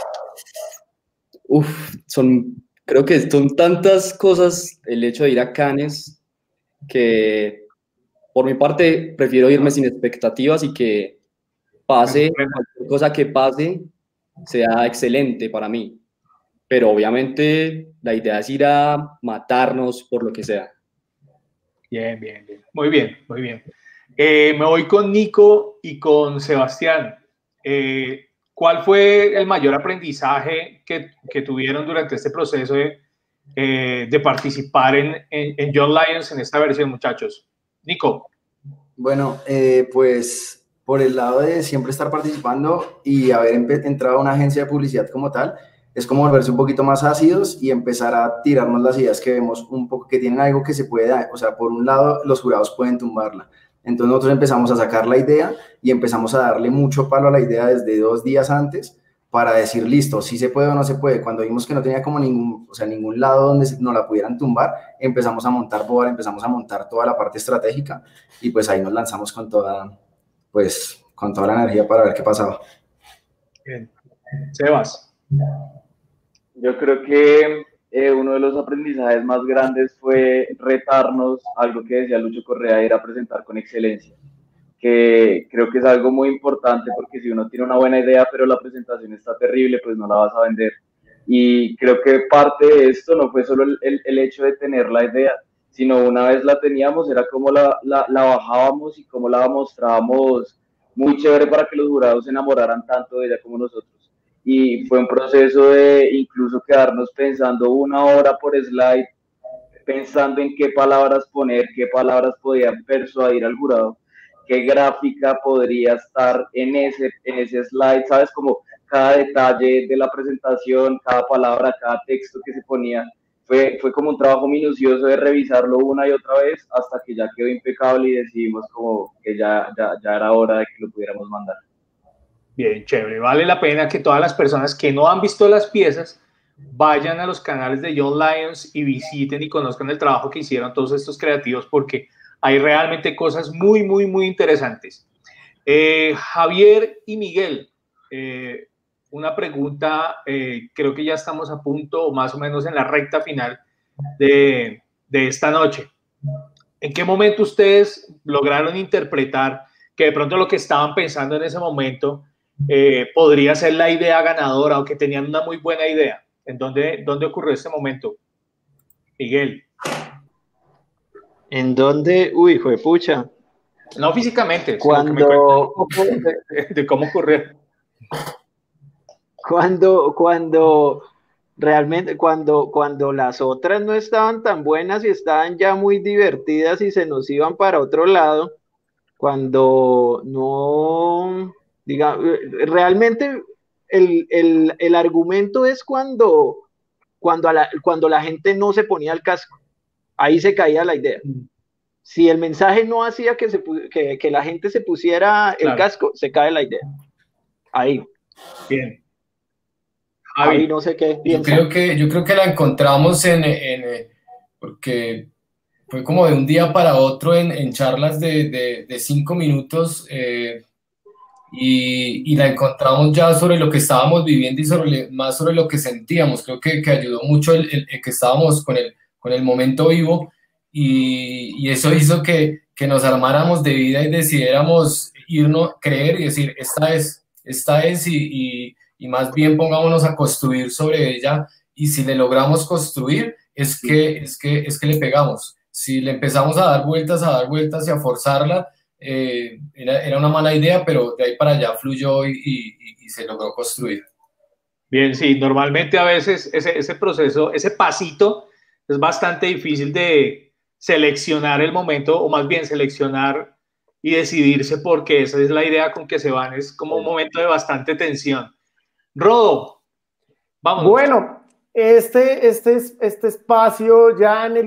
Creo que son tantas cosas el hecho de ir a Cannes que por mi parte prefiero irme sin expectativas y que pase, cualquier cosa que pase sea excelente para mí. Pero obviamente la idea es ir a matarnos por lo que sea. Bien. Muy bien. Me voy con Nico y con Sebastián. ¿Cuál fue el mayor aprendizaje que tuvieron durante este proceso de participar en Young Lions en esta versión, muchachos? Nico. Bueno, pues por el lado de siempre estar participando y haber entrado a una agencia de publicidad como tal, es como volverse un poquito más ácidos y empezar a tirarnos las ideas que vemos un poco que tienen algo que se puede dar. O sea, por un lado, los jurados pueden tumbarla. Entonces nosotros empezamos a sacar la idea y empezamos a darle mucho palo a la idea desde 2 días antes para decir, listo, si se puede o no se puede. Cuando vimos que no tenía como ningún lado donde nos la pudieran tumbar, empezamos a montar board, empezamos a montar toda la parte estratégica y pues ahí nos lanzamos con toda la energía para ver qué pasaba. Bien. Sebas. Yo creo que uno de los aprendizajes más grandes fue retarnos, algo que decía Lucho Correa, era presentar con excelencia, que creo que es algo muy importante porque si uno tiene una buena idea pero la presentación está terrible, pues no la vas a vender. Y creo que parte de esto no fue solo el hecho de tener la idea, sino una vez la teníamos, era como la bajábamos y cómo la mostrábamos muy chévere para que los jurados se enamoraran tanto de ella como nosotros. Y fue un proceso de incluso quedarnos pensando 1 hora por slide, pensando en qué palabras poner, qué palabras podían persuadir al jurado, qué gráfica podría estar en ese slide, ¿sabes? Como cada detalle de la presentación, cada palabra, cada texto que se ponía. Fue como un trabajo minucioso de revisarlo una y otra vez hasta que ya quedó impecable y decidimos como que ya era hora de que lo pudiéramos mandar. Bien, chévere. Vale la pena que todas las personas que no han visto las piezas vayan a los canales de Young Lions y visiten y conozcan el trabajo que hicieron todos estos creativos, porque hay realmente cosas muy, muy, muy interesantes. Javier y Miguel, una pregunta, creo que ya estamos a punto, más o menos en la recta final de esta noche. ¿En qué momento ustedes lograron interpretar que de pronto lo que estaban pensando en ese momento podría ser la idea ganadora o que tenían una muy buena idea? ¿En dónde ocurrió ese momento? Miguel. ¿En dónde? Uy, hijo de pucha. No físicamente, cuando... sino que me cuenten de cómo ocurrió. Realmente, cuando las otras no estaban tan buenas y estaban ya muy divertidas y se nos iban para otro lado, cuando no, diga, realmente el argumento es cuando la gente no se ponía el casco, ahí se caía la idea. Si el mensaje no hacía que la gente se pusiera el casco, se cae la idea. Ahí. Bien. Ahí no sé qué piensa. Yo creo que la encontramos porque fue como de un día para otro en charlas de 5 minutos y la encontramos ya sobre lo que estábamos viviendo y más sobre lo que sentíamos. Creo que ayudó mucho el que estábamos con el momento vivo y eso hizo que nos armáramos de vida y decidiéramos irnos, creer y decir, esta es y más bien pongámonos a construir sobre ella, y si le logramos construir es que le pegamos. Si le empezamos a dar vueltas y a forzarla, era una mala idea, pero de ahí para allá fluyó y se logró construir. Bien, sí, normalmente a veces ese proceso, ese pasito es bastante difícil de seleccionar el momento, o más bien seleccionar y decidirse, porque esa es la idea con que se van, es como un momento de bastante tensión. Rodo, vamos. Bueno, este espacio ya en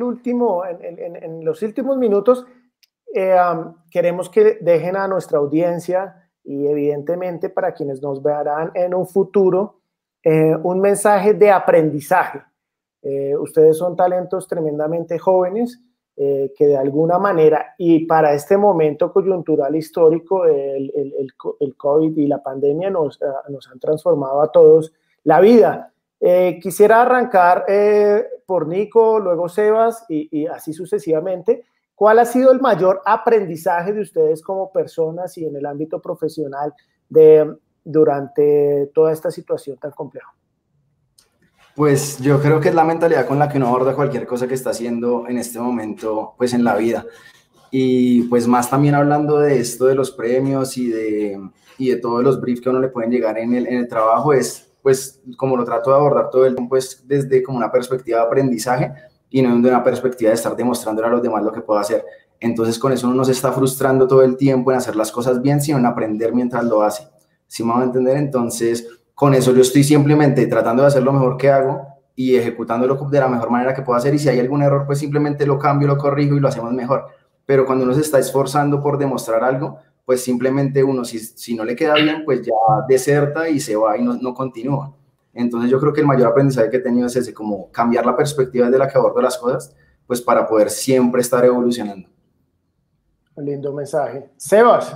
los últimos minutos, queremos que dejen a nuestra audiencia y evidentemente para quienes nos verán en un futuro, un mensaje de aprendizaje. Ustedes son talentos tremendamente jóvenes que de alguna manera, y para este momento coyuntural histórico, el COVID y la pandemia nos han transformado a todos la vida. Quisiera arrancar por Nico, luego Sebas y así sucesivamente. ¿Cuál ha sido el mayor aprendizaje de ustedes como personas y en el ámbito profesional durante toda esta situación tan compleja? Pues yo creo que es la mentalidad con la que uno aborda cualquier cosa que está haciendo en este momento, pues en la vida. Y pues más también hablando de esto de los premios y de todos los briefs que a uno le pueden llegar en el trabajo, es pues como lo trato de abordar todo el tiempo, pues desde como una perspectiva de aprendizaje y no de una perspectiva de estar demostrándole a los demás lo que puedo hacer. Entonces con eso uno no se está frustrando todo el tiempo en hacer las cosas bien, sino en aprender mientras lo hace. ¿Sí me van a entender? Entonces con eso yo estoy simplemente tratando de hacer lo mejor que hago y ejecutándolo de la mejor manera que puedo hacer, y si hay algún error, pues simplemente lo cambio, lo corrijo y lo hacemos mejor. Pero cuando uno se está esforzando por demostrar algo, pues simplemente uno, si no le queda bien, pues ya deserta y se va y no continúa. Entonces yo creo que el mayor aprendizaje que he tenido es ese, como cambiar la perspectiva desde la que abordo las cosas, pues para poder siempre estar evolucionando. Un lindo mensaje. Sebas.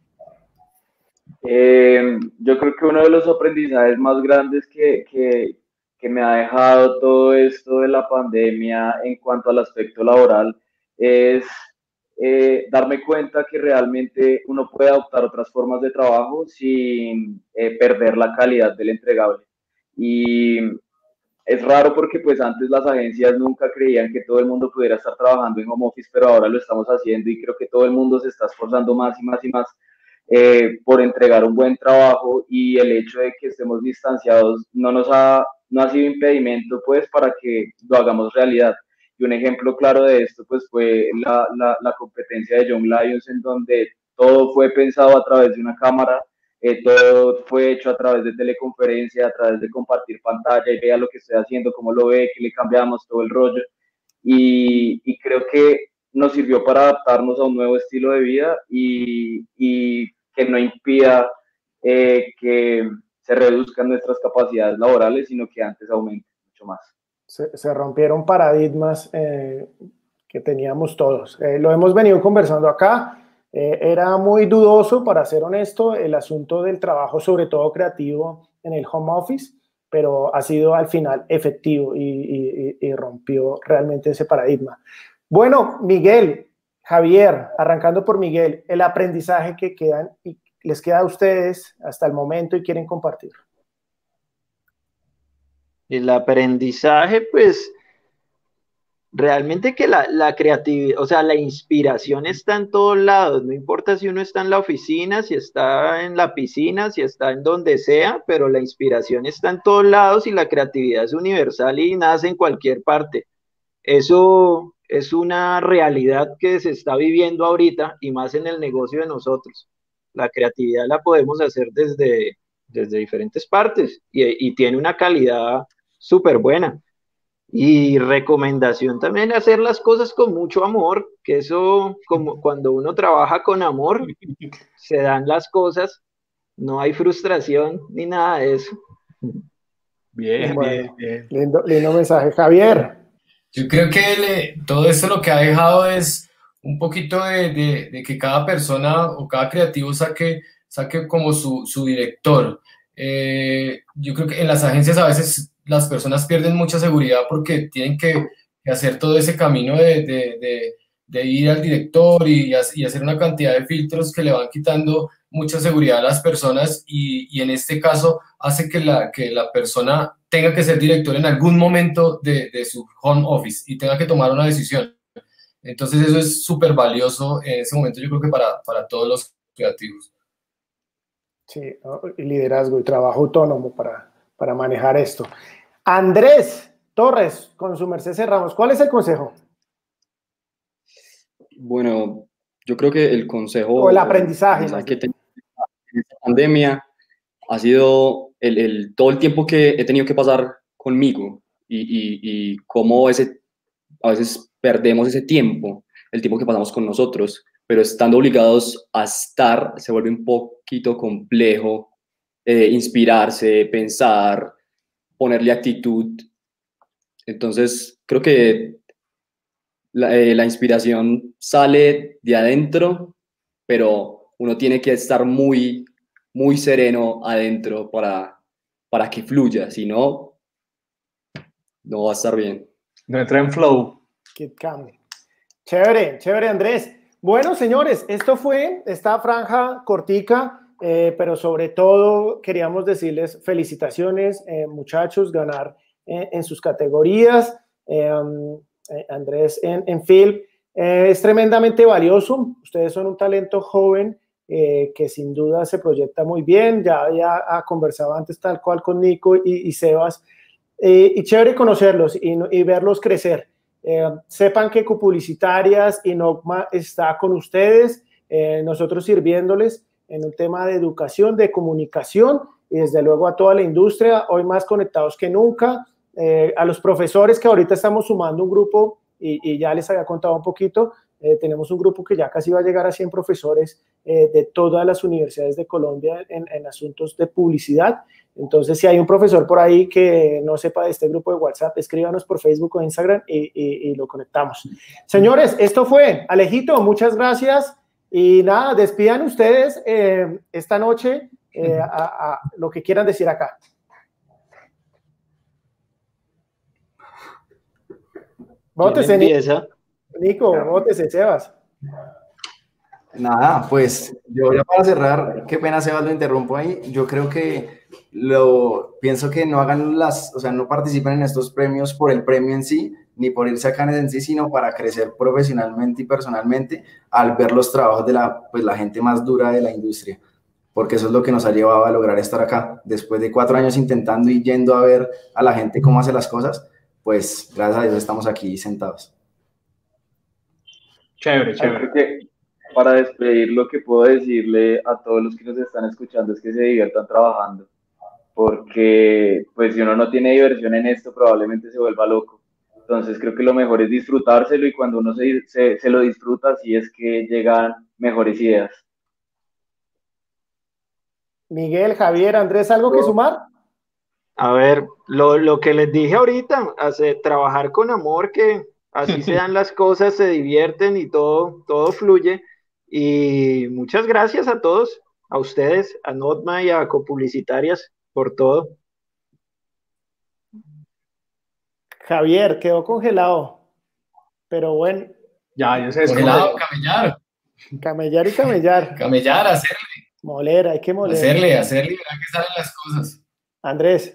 Yo creo que uno de los aprendizajes más grandes que me ha dejado todo esto de la pandemia en cuanto al aspecto laboral es darme cuenta que realmente uno puede adoptar otras formas de trabajo sin perder la calidad del entregable. Y es raro porque pues antes las agencias nunca creían que todo el mundo pudiera estar trabajando en home office, pero ahora lo estamos haciendo y creo que todo el mundo se está esforzando más y más y más por entregar un buen trabajo, y el hecho de que estemos distanciados no ha sido impedimento pues para que lo hagamos realidad. Y un ejemplo claro de esto pues fue la competencia de Young Lions, en donde todo fue pensado a través de una cámara todo fue hecho a través de teleconferencia, a través de compartir pantalla y vea lo que estoy haciendo, cómo lo ve, qué le cambiamos, todo el rollo. Y creo que nos sirvió para adaptarnos a un nuevo estilo de vida y que no impida que se reduzcan nuestras capacidades laborales, sino que antes aumente mucho más. Se rompieron paradigmas que teníamos todos. Lo hemos venido conversando acá. Era muy dudoso, para ser honesto, el asunto del trabajo, sobre todo creativo, en el home office, pero ha sido al final efectivo y rompió realmente ese paradigma. Bueno, Miguel, Javier, arrancando por Miguel, el aprendizaje que quedan y les queda a ustedes hasta el momento y quieren compartir. El aprendizaje, pues, realmente que la creatividad, o sea, la inspiración está en todos lados, no importa si uno está en la oficina, si está en la piscina, si está en donde sea, pero la inspiración está en todos lados y la creatividad es universal y nace en cualquier parte. Eso es una realidad que se está viviendo ahorita y más en el negocio de nosotros. La creatividad la podemos hacer desde diferentes partes y tiene una calidad súper buena. Y recomendación también hacer las cosas con mucho amor, que eso, como cuando uno trabaja con amor, se dan las cosas, no hay frustración ni nada de eso. Bien, bueno, bien. Lindo mensaje. Javier. Yo creo que todo esto lo que ha dejado es un poquito de que cada persona o cada creativo saque como su director. Yo creo que en las agencias a veces las personas pierden mucha seguridad porque tienen que hacer todo ese camino de ir al director y hacer una cantidad de filtros que le van quitando mucha seguridad a las personas y en este caso hace que la persona tenga que ser director en algún momento de su home office y tenga que tomar una decisión. Entonces eso es súper valioso en ese momento, yo creo que para todos los creativos. Sí, ¿no? Y liderazgo y trabajo autónomo para manejar esto. Andrés Torres, con su merced cerramos. ¿Cuál es el consejo? Bueno, yo creo que el consejo o el aprendizaje que tengo en esta pandemia ha sido todo el tiempo que he tenido que pasar conmigo y cómo a veces perdemos ese tiempo, el tiempo que pasamos con nosotros, pero estando obligados a estar se vuelve un poquito complejo inspirarse, pensar, ponerle actitud. Entonces, creo que la inspiración sale de adentro, pero uno tiene que estar muy, muy sereno adentro para que fluya, si no, no va a estar bien. No entra en flow. Chévere, chévere, Andrés. Bueno, señores, esto fue esta franja cortica, pero sobre todo queríamos decirles felicitaciones, muchachos, ganar en sus categorías. Andrés en film es tremendamente valioso. Ustedes son un talento joven que sin duda se proyecta muy bien. Ya ha conversado antes tal cual con Nico y Sebas. Y chévere conocerlos y verlos crecer. Sepan que Copublicitarias y Nogma está con ustedes, nosotros sirviéndoles en un tema de educación, de comunicación y desde luego a toda la industria, hoy más conectados que nunca. A los profesores que ahorita estamos sumando un grupo y ya les había contado un poquito, tenemos un grupo que ya casi va a llegar a 100 profesores de todas las universidades de Colombia en asuntos de publicidad. Entonces, si hay un profesor por ahí que no sepa de este grupo de WhatsApp, escríbanos por Facebook o Instagram y lo conectamos. Señores, esto fue Alejito, muchas gracias y nada, despidan ustedes esta noche a lo que quieran decir acá. Bótese, Nico, bótese, Sebas. Nada, pues yo ya para cerrar, qué pena Sebas, lo interrumpo ahí, yo creo que pienso que no hagan no participen en estos premios por el premio en sí, ni por irse a Cannes en sí, sino para crecer profesionalmente y personalmente al ver los trabajos de la gente más dura de la industria, porque eso es lo que nos ha llevado a lograr estar acá, después de 4 años intentando y yendo a ver a la gente cómo hace las cosas, pues gracias a Dios estamos aquí sentados. Chévere, chévere. para despedir, lo que puedo decirle a todos los que nos están escuchando es que se diviertan trabajando, porque pues si uno no tiene diversión en esto, probablemente se vuelva loco. Entonces creo que lo mejor es disfrutárselo, y cuando uno se lo disfruta, así es que llegan mejores ideas. Miguel, Javier, Andrés, ¿algo que sumar? A ver, lo que les dije ahorita, trabajar con amor, que así se dan las cosas, se divierten y todo fluye. Y muchas gracias a todos, a ustedes, a Notma y a Copublicitarias por todo. Javier, quedó congelado, pero bueno. Ya se congelado, camellar. Camellar y camellar. Camellar, hacerle. Moler, hay que moler. Hacerle, verá que salen las cosas. Andrés.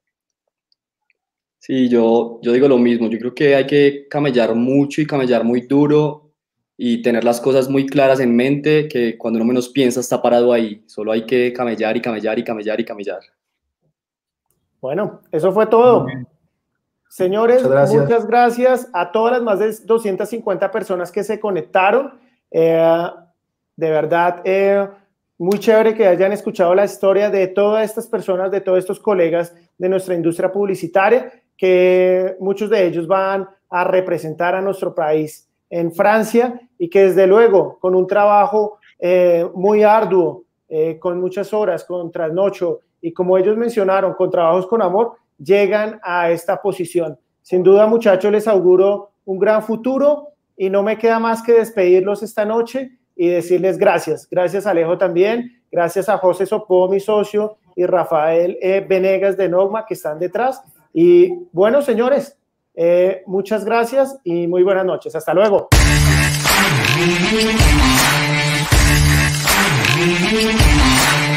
Sí, yo digo lo mismo. Yo creo que hay que camellar mucho y camellar muy duro y tener las cosas muy claras en mente, que cuando uno menos piensa está parado ahí. Solo hay que camellar y camellar y camellar y camellar. Bueno, eso fue todo. Señores, muchas gracias a todas las más de 250 personas que se conectaron. De verdad, muy chévere que hayan escuchado la historia de todas estas personas, de todos estos colegas de nuestra industria publicitaria, que muchos de ellos van a representar a nuestro país en Francia, y que desde luego con un trabajo muy arduo, con muchas horas, con trasnocho, y como ellos mencionaron, con trabajos con amor, llegan a esta posición. Sin duda, muchachos, les auguro un gran futuro, y no me queda más que despedirlos esta noche y decirles gracias. Gracias a Alejo también, gracias a José Sopó, mi socio, y Rafael Venegas de Nogma, que están detrás. Y bueno, señores, muchas gracias y muy buenas noches. Hasta luego. Thank you.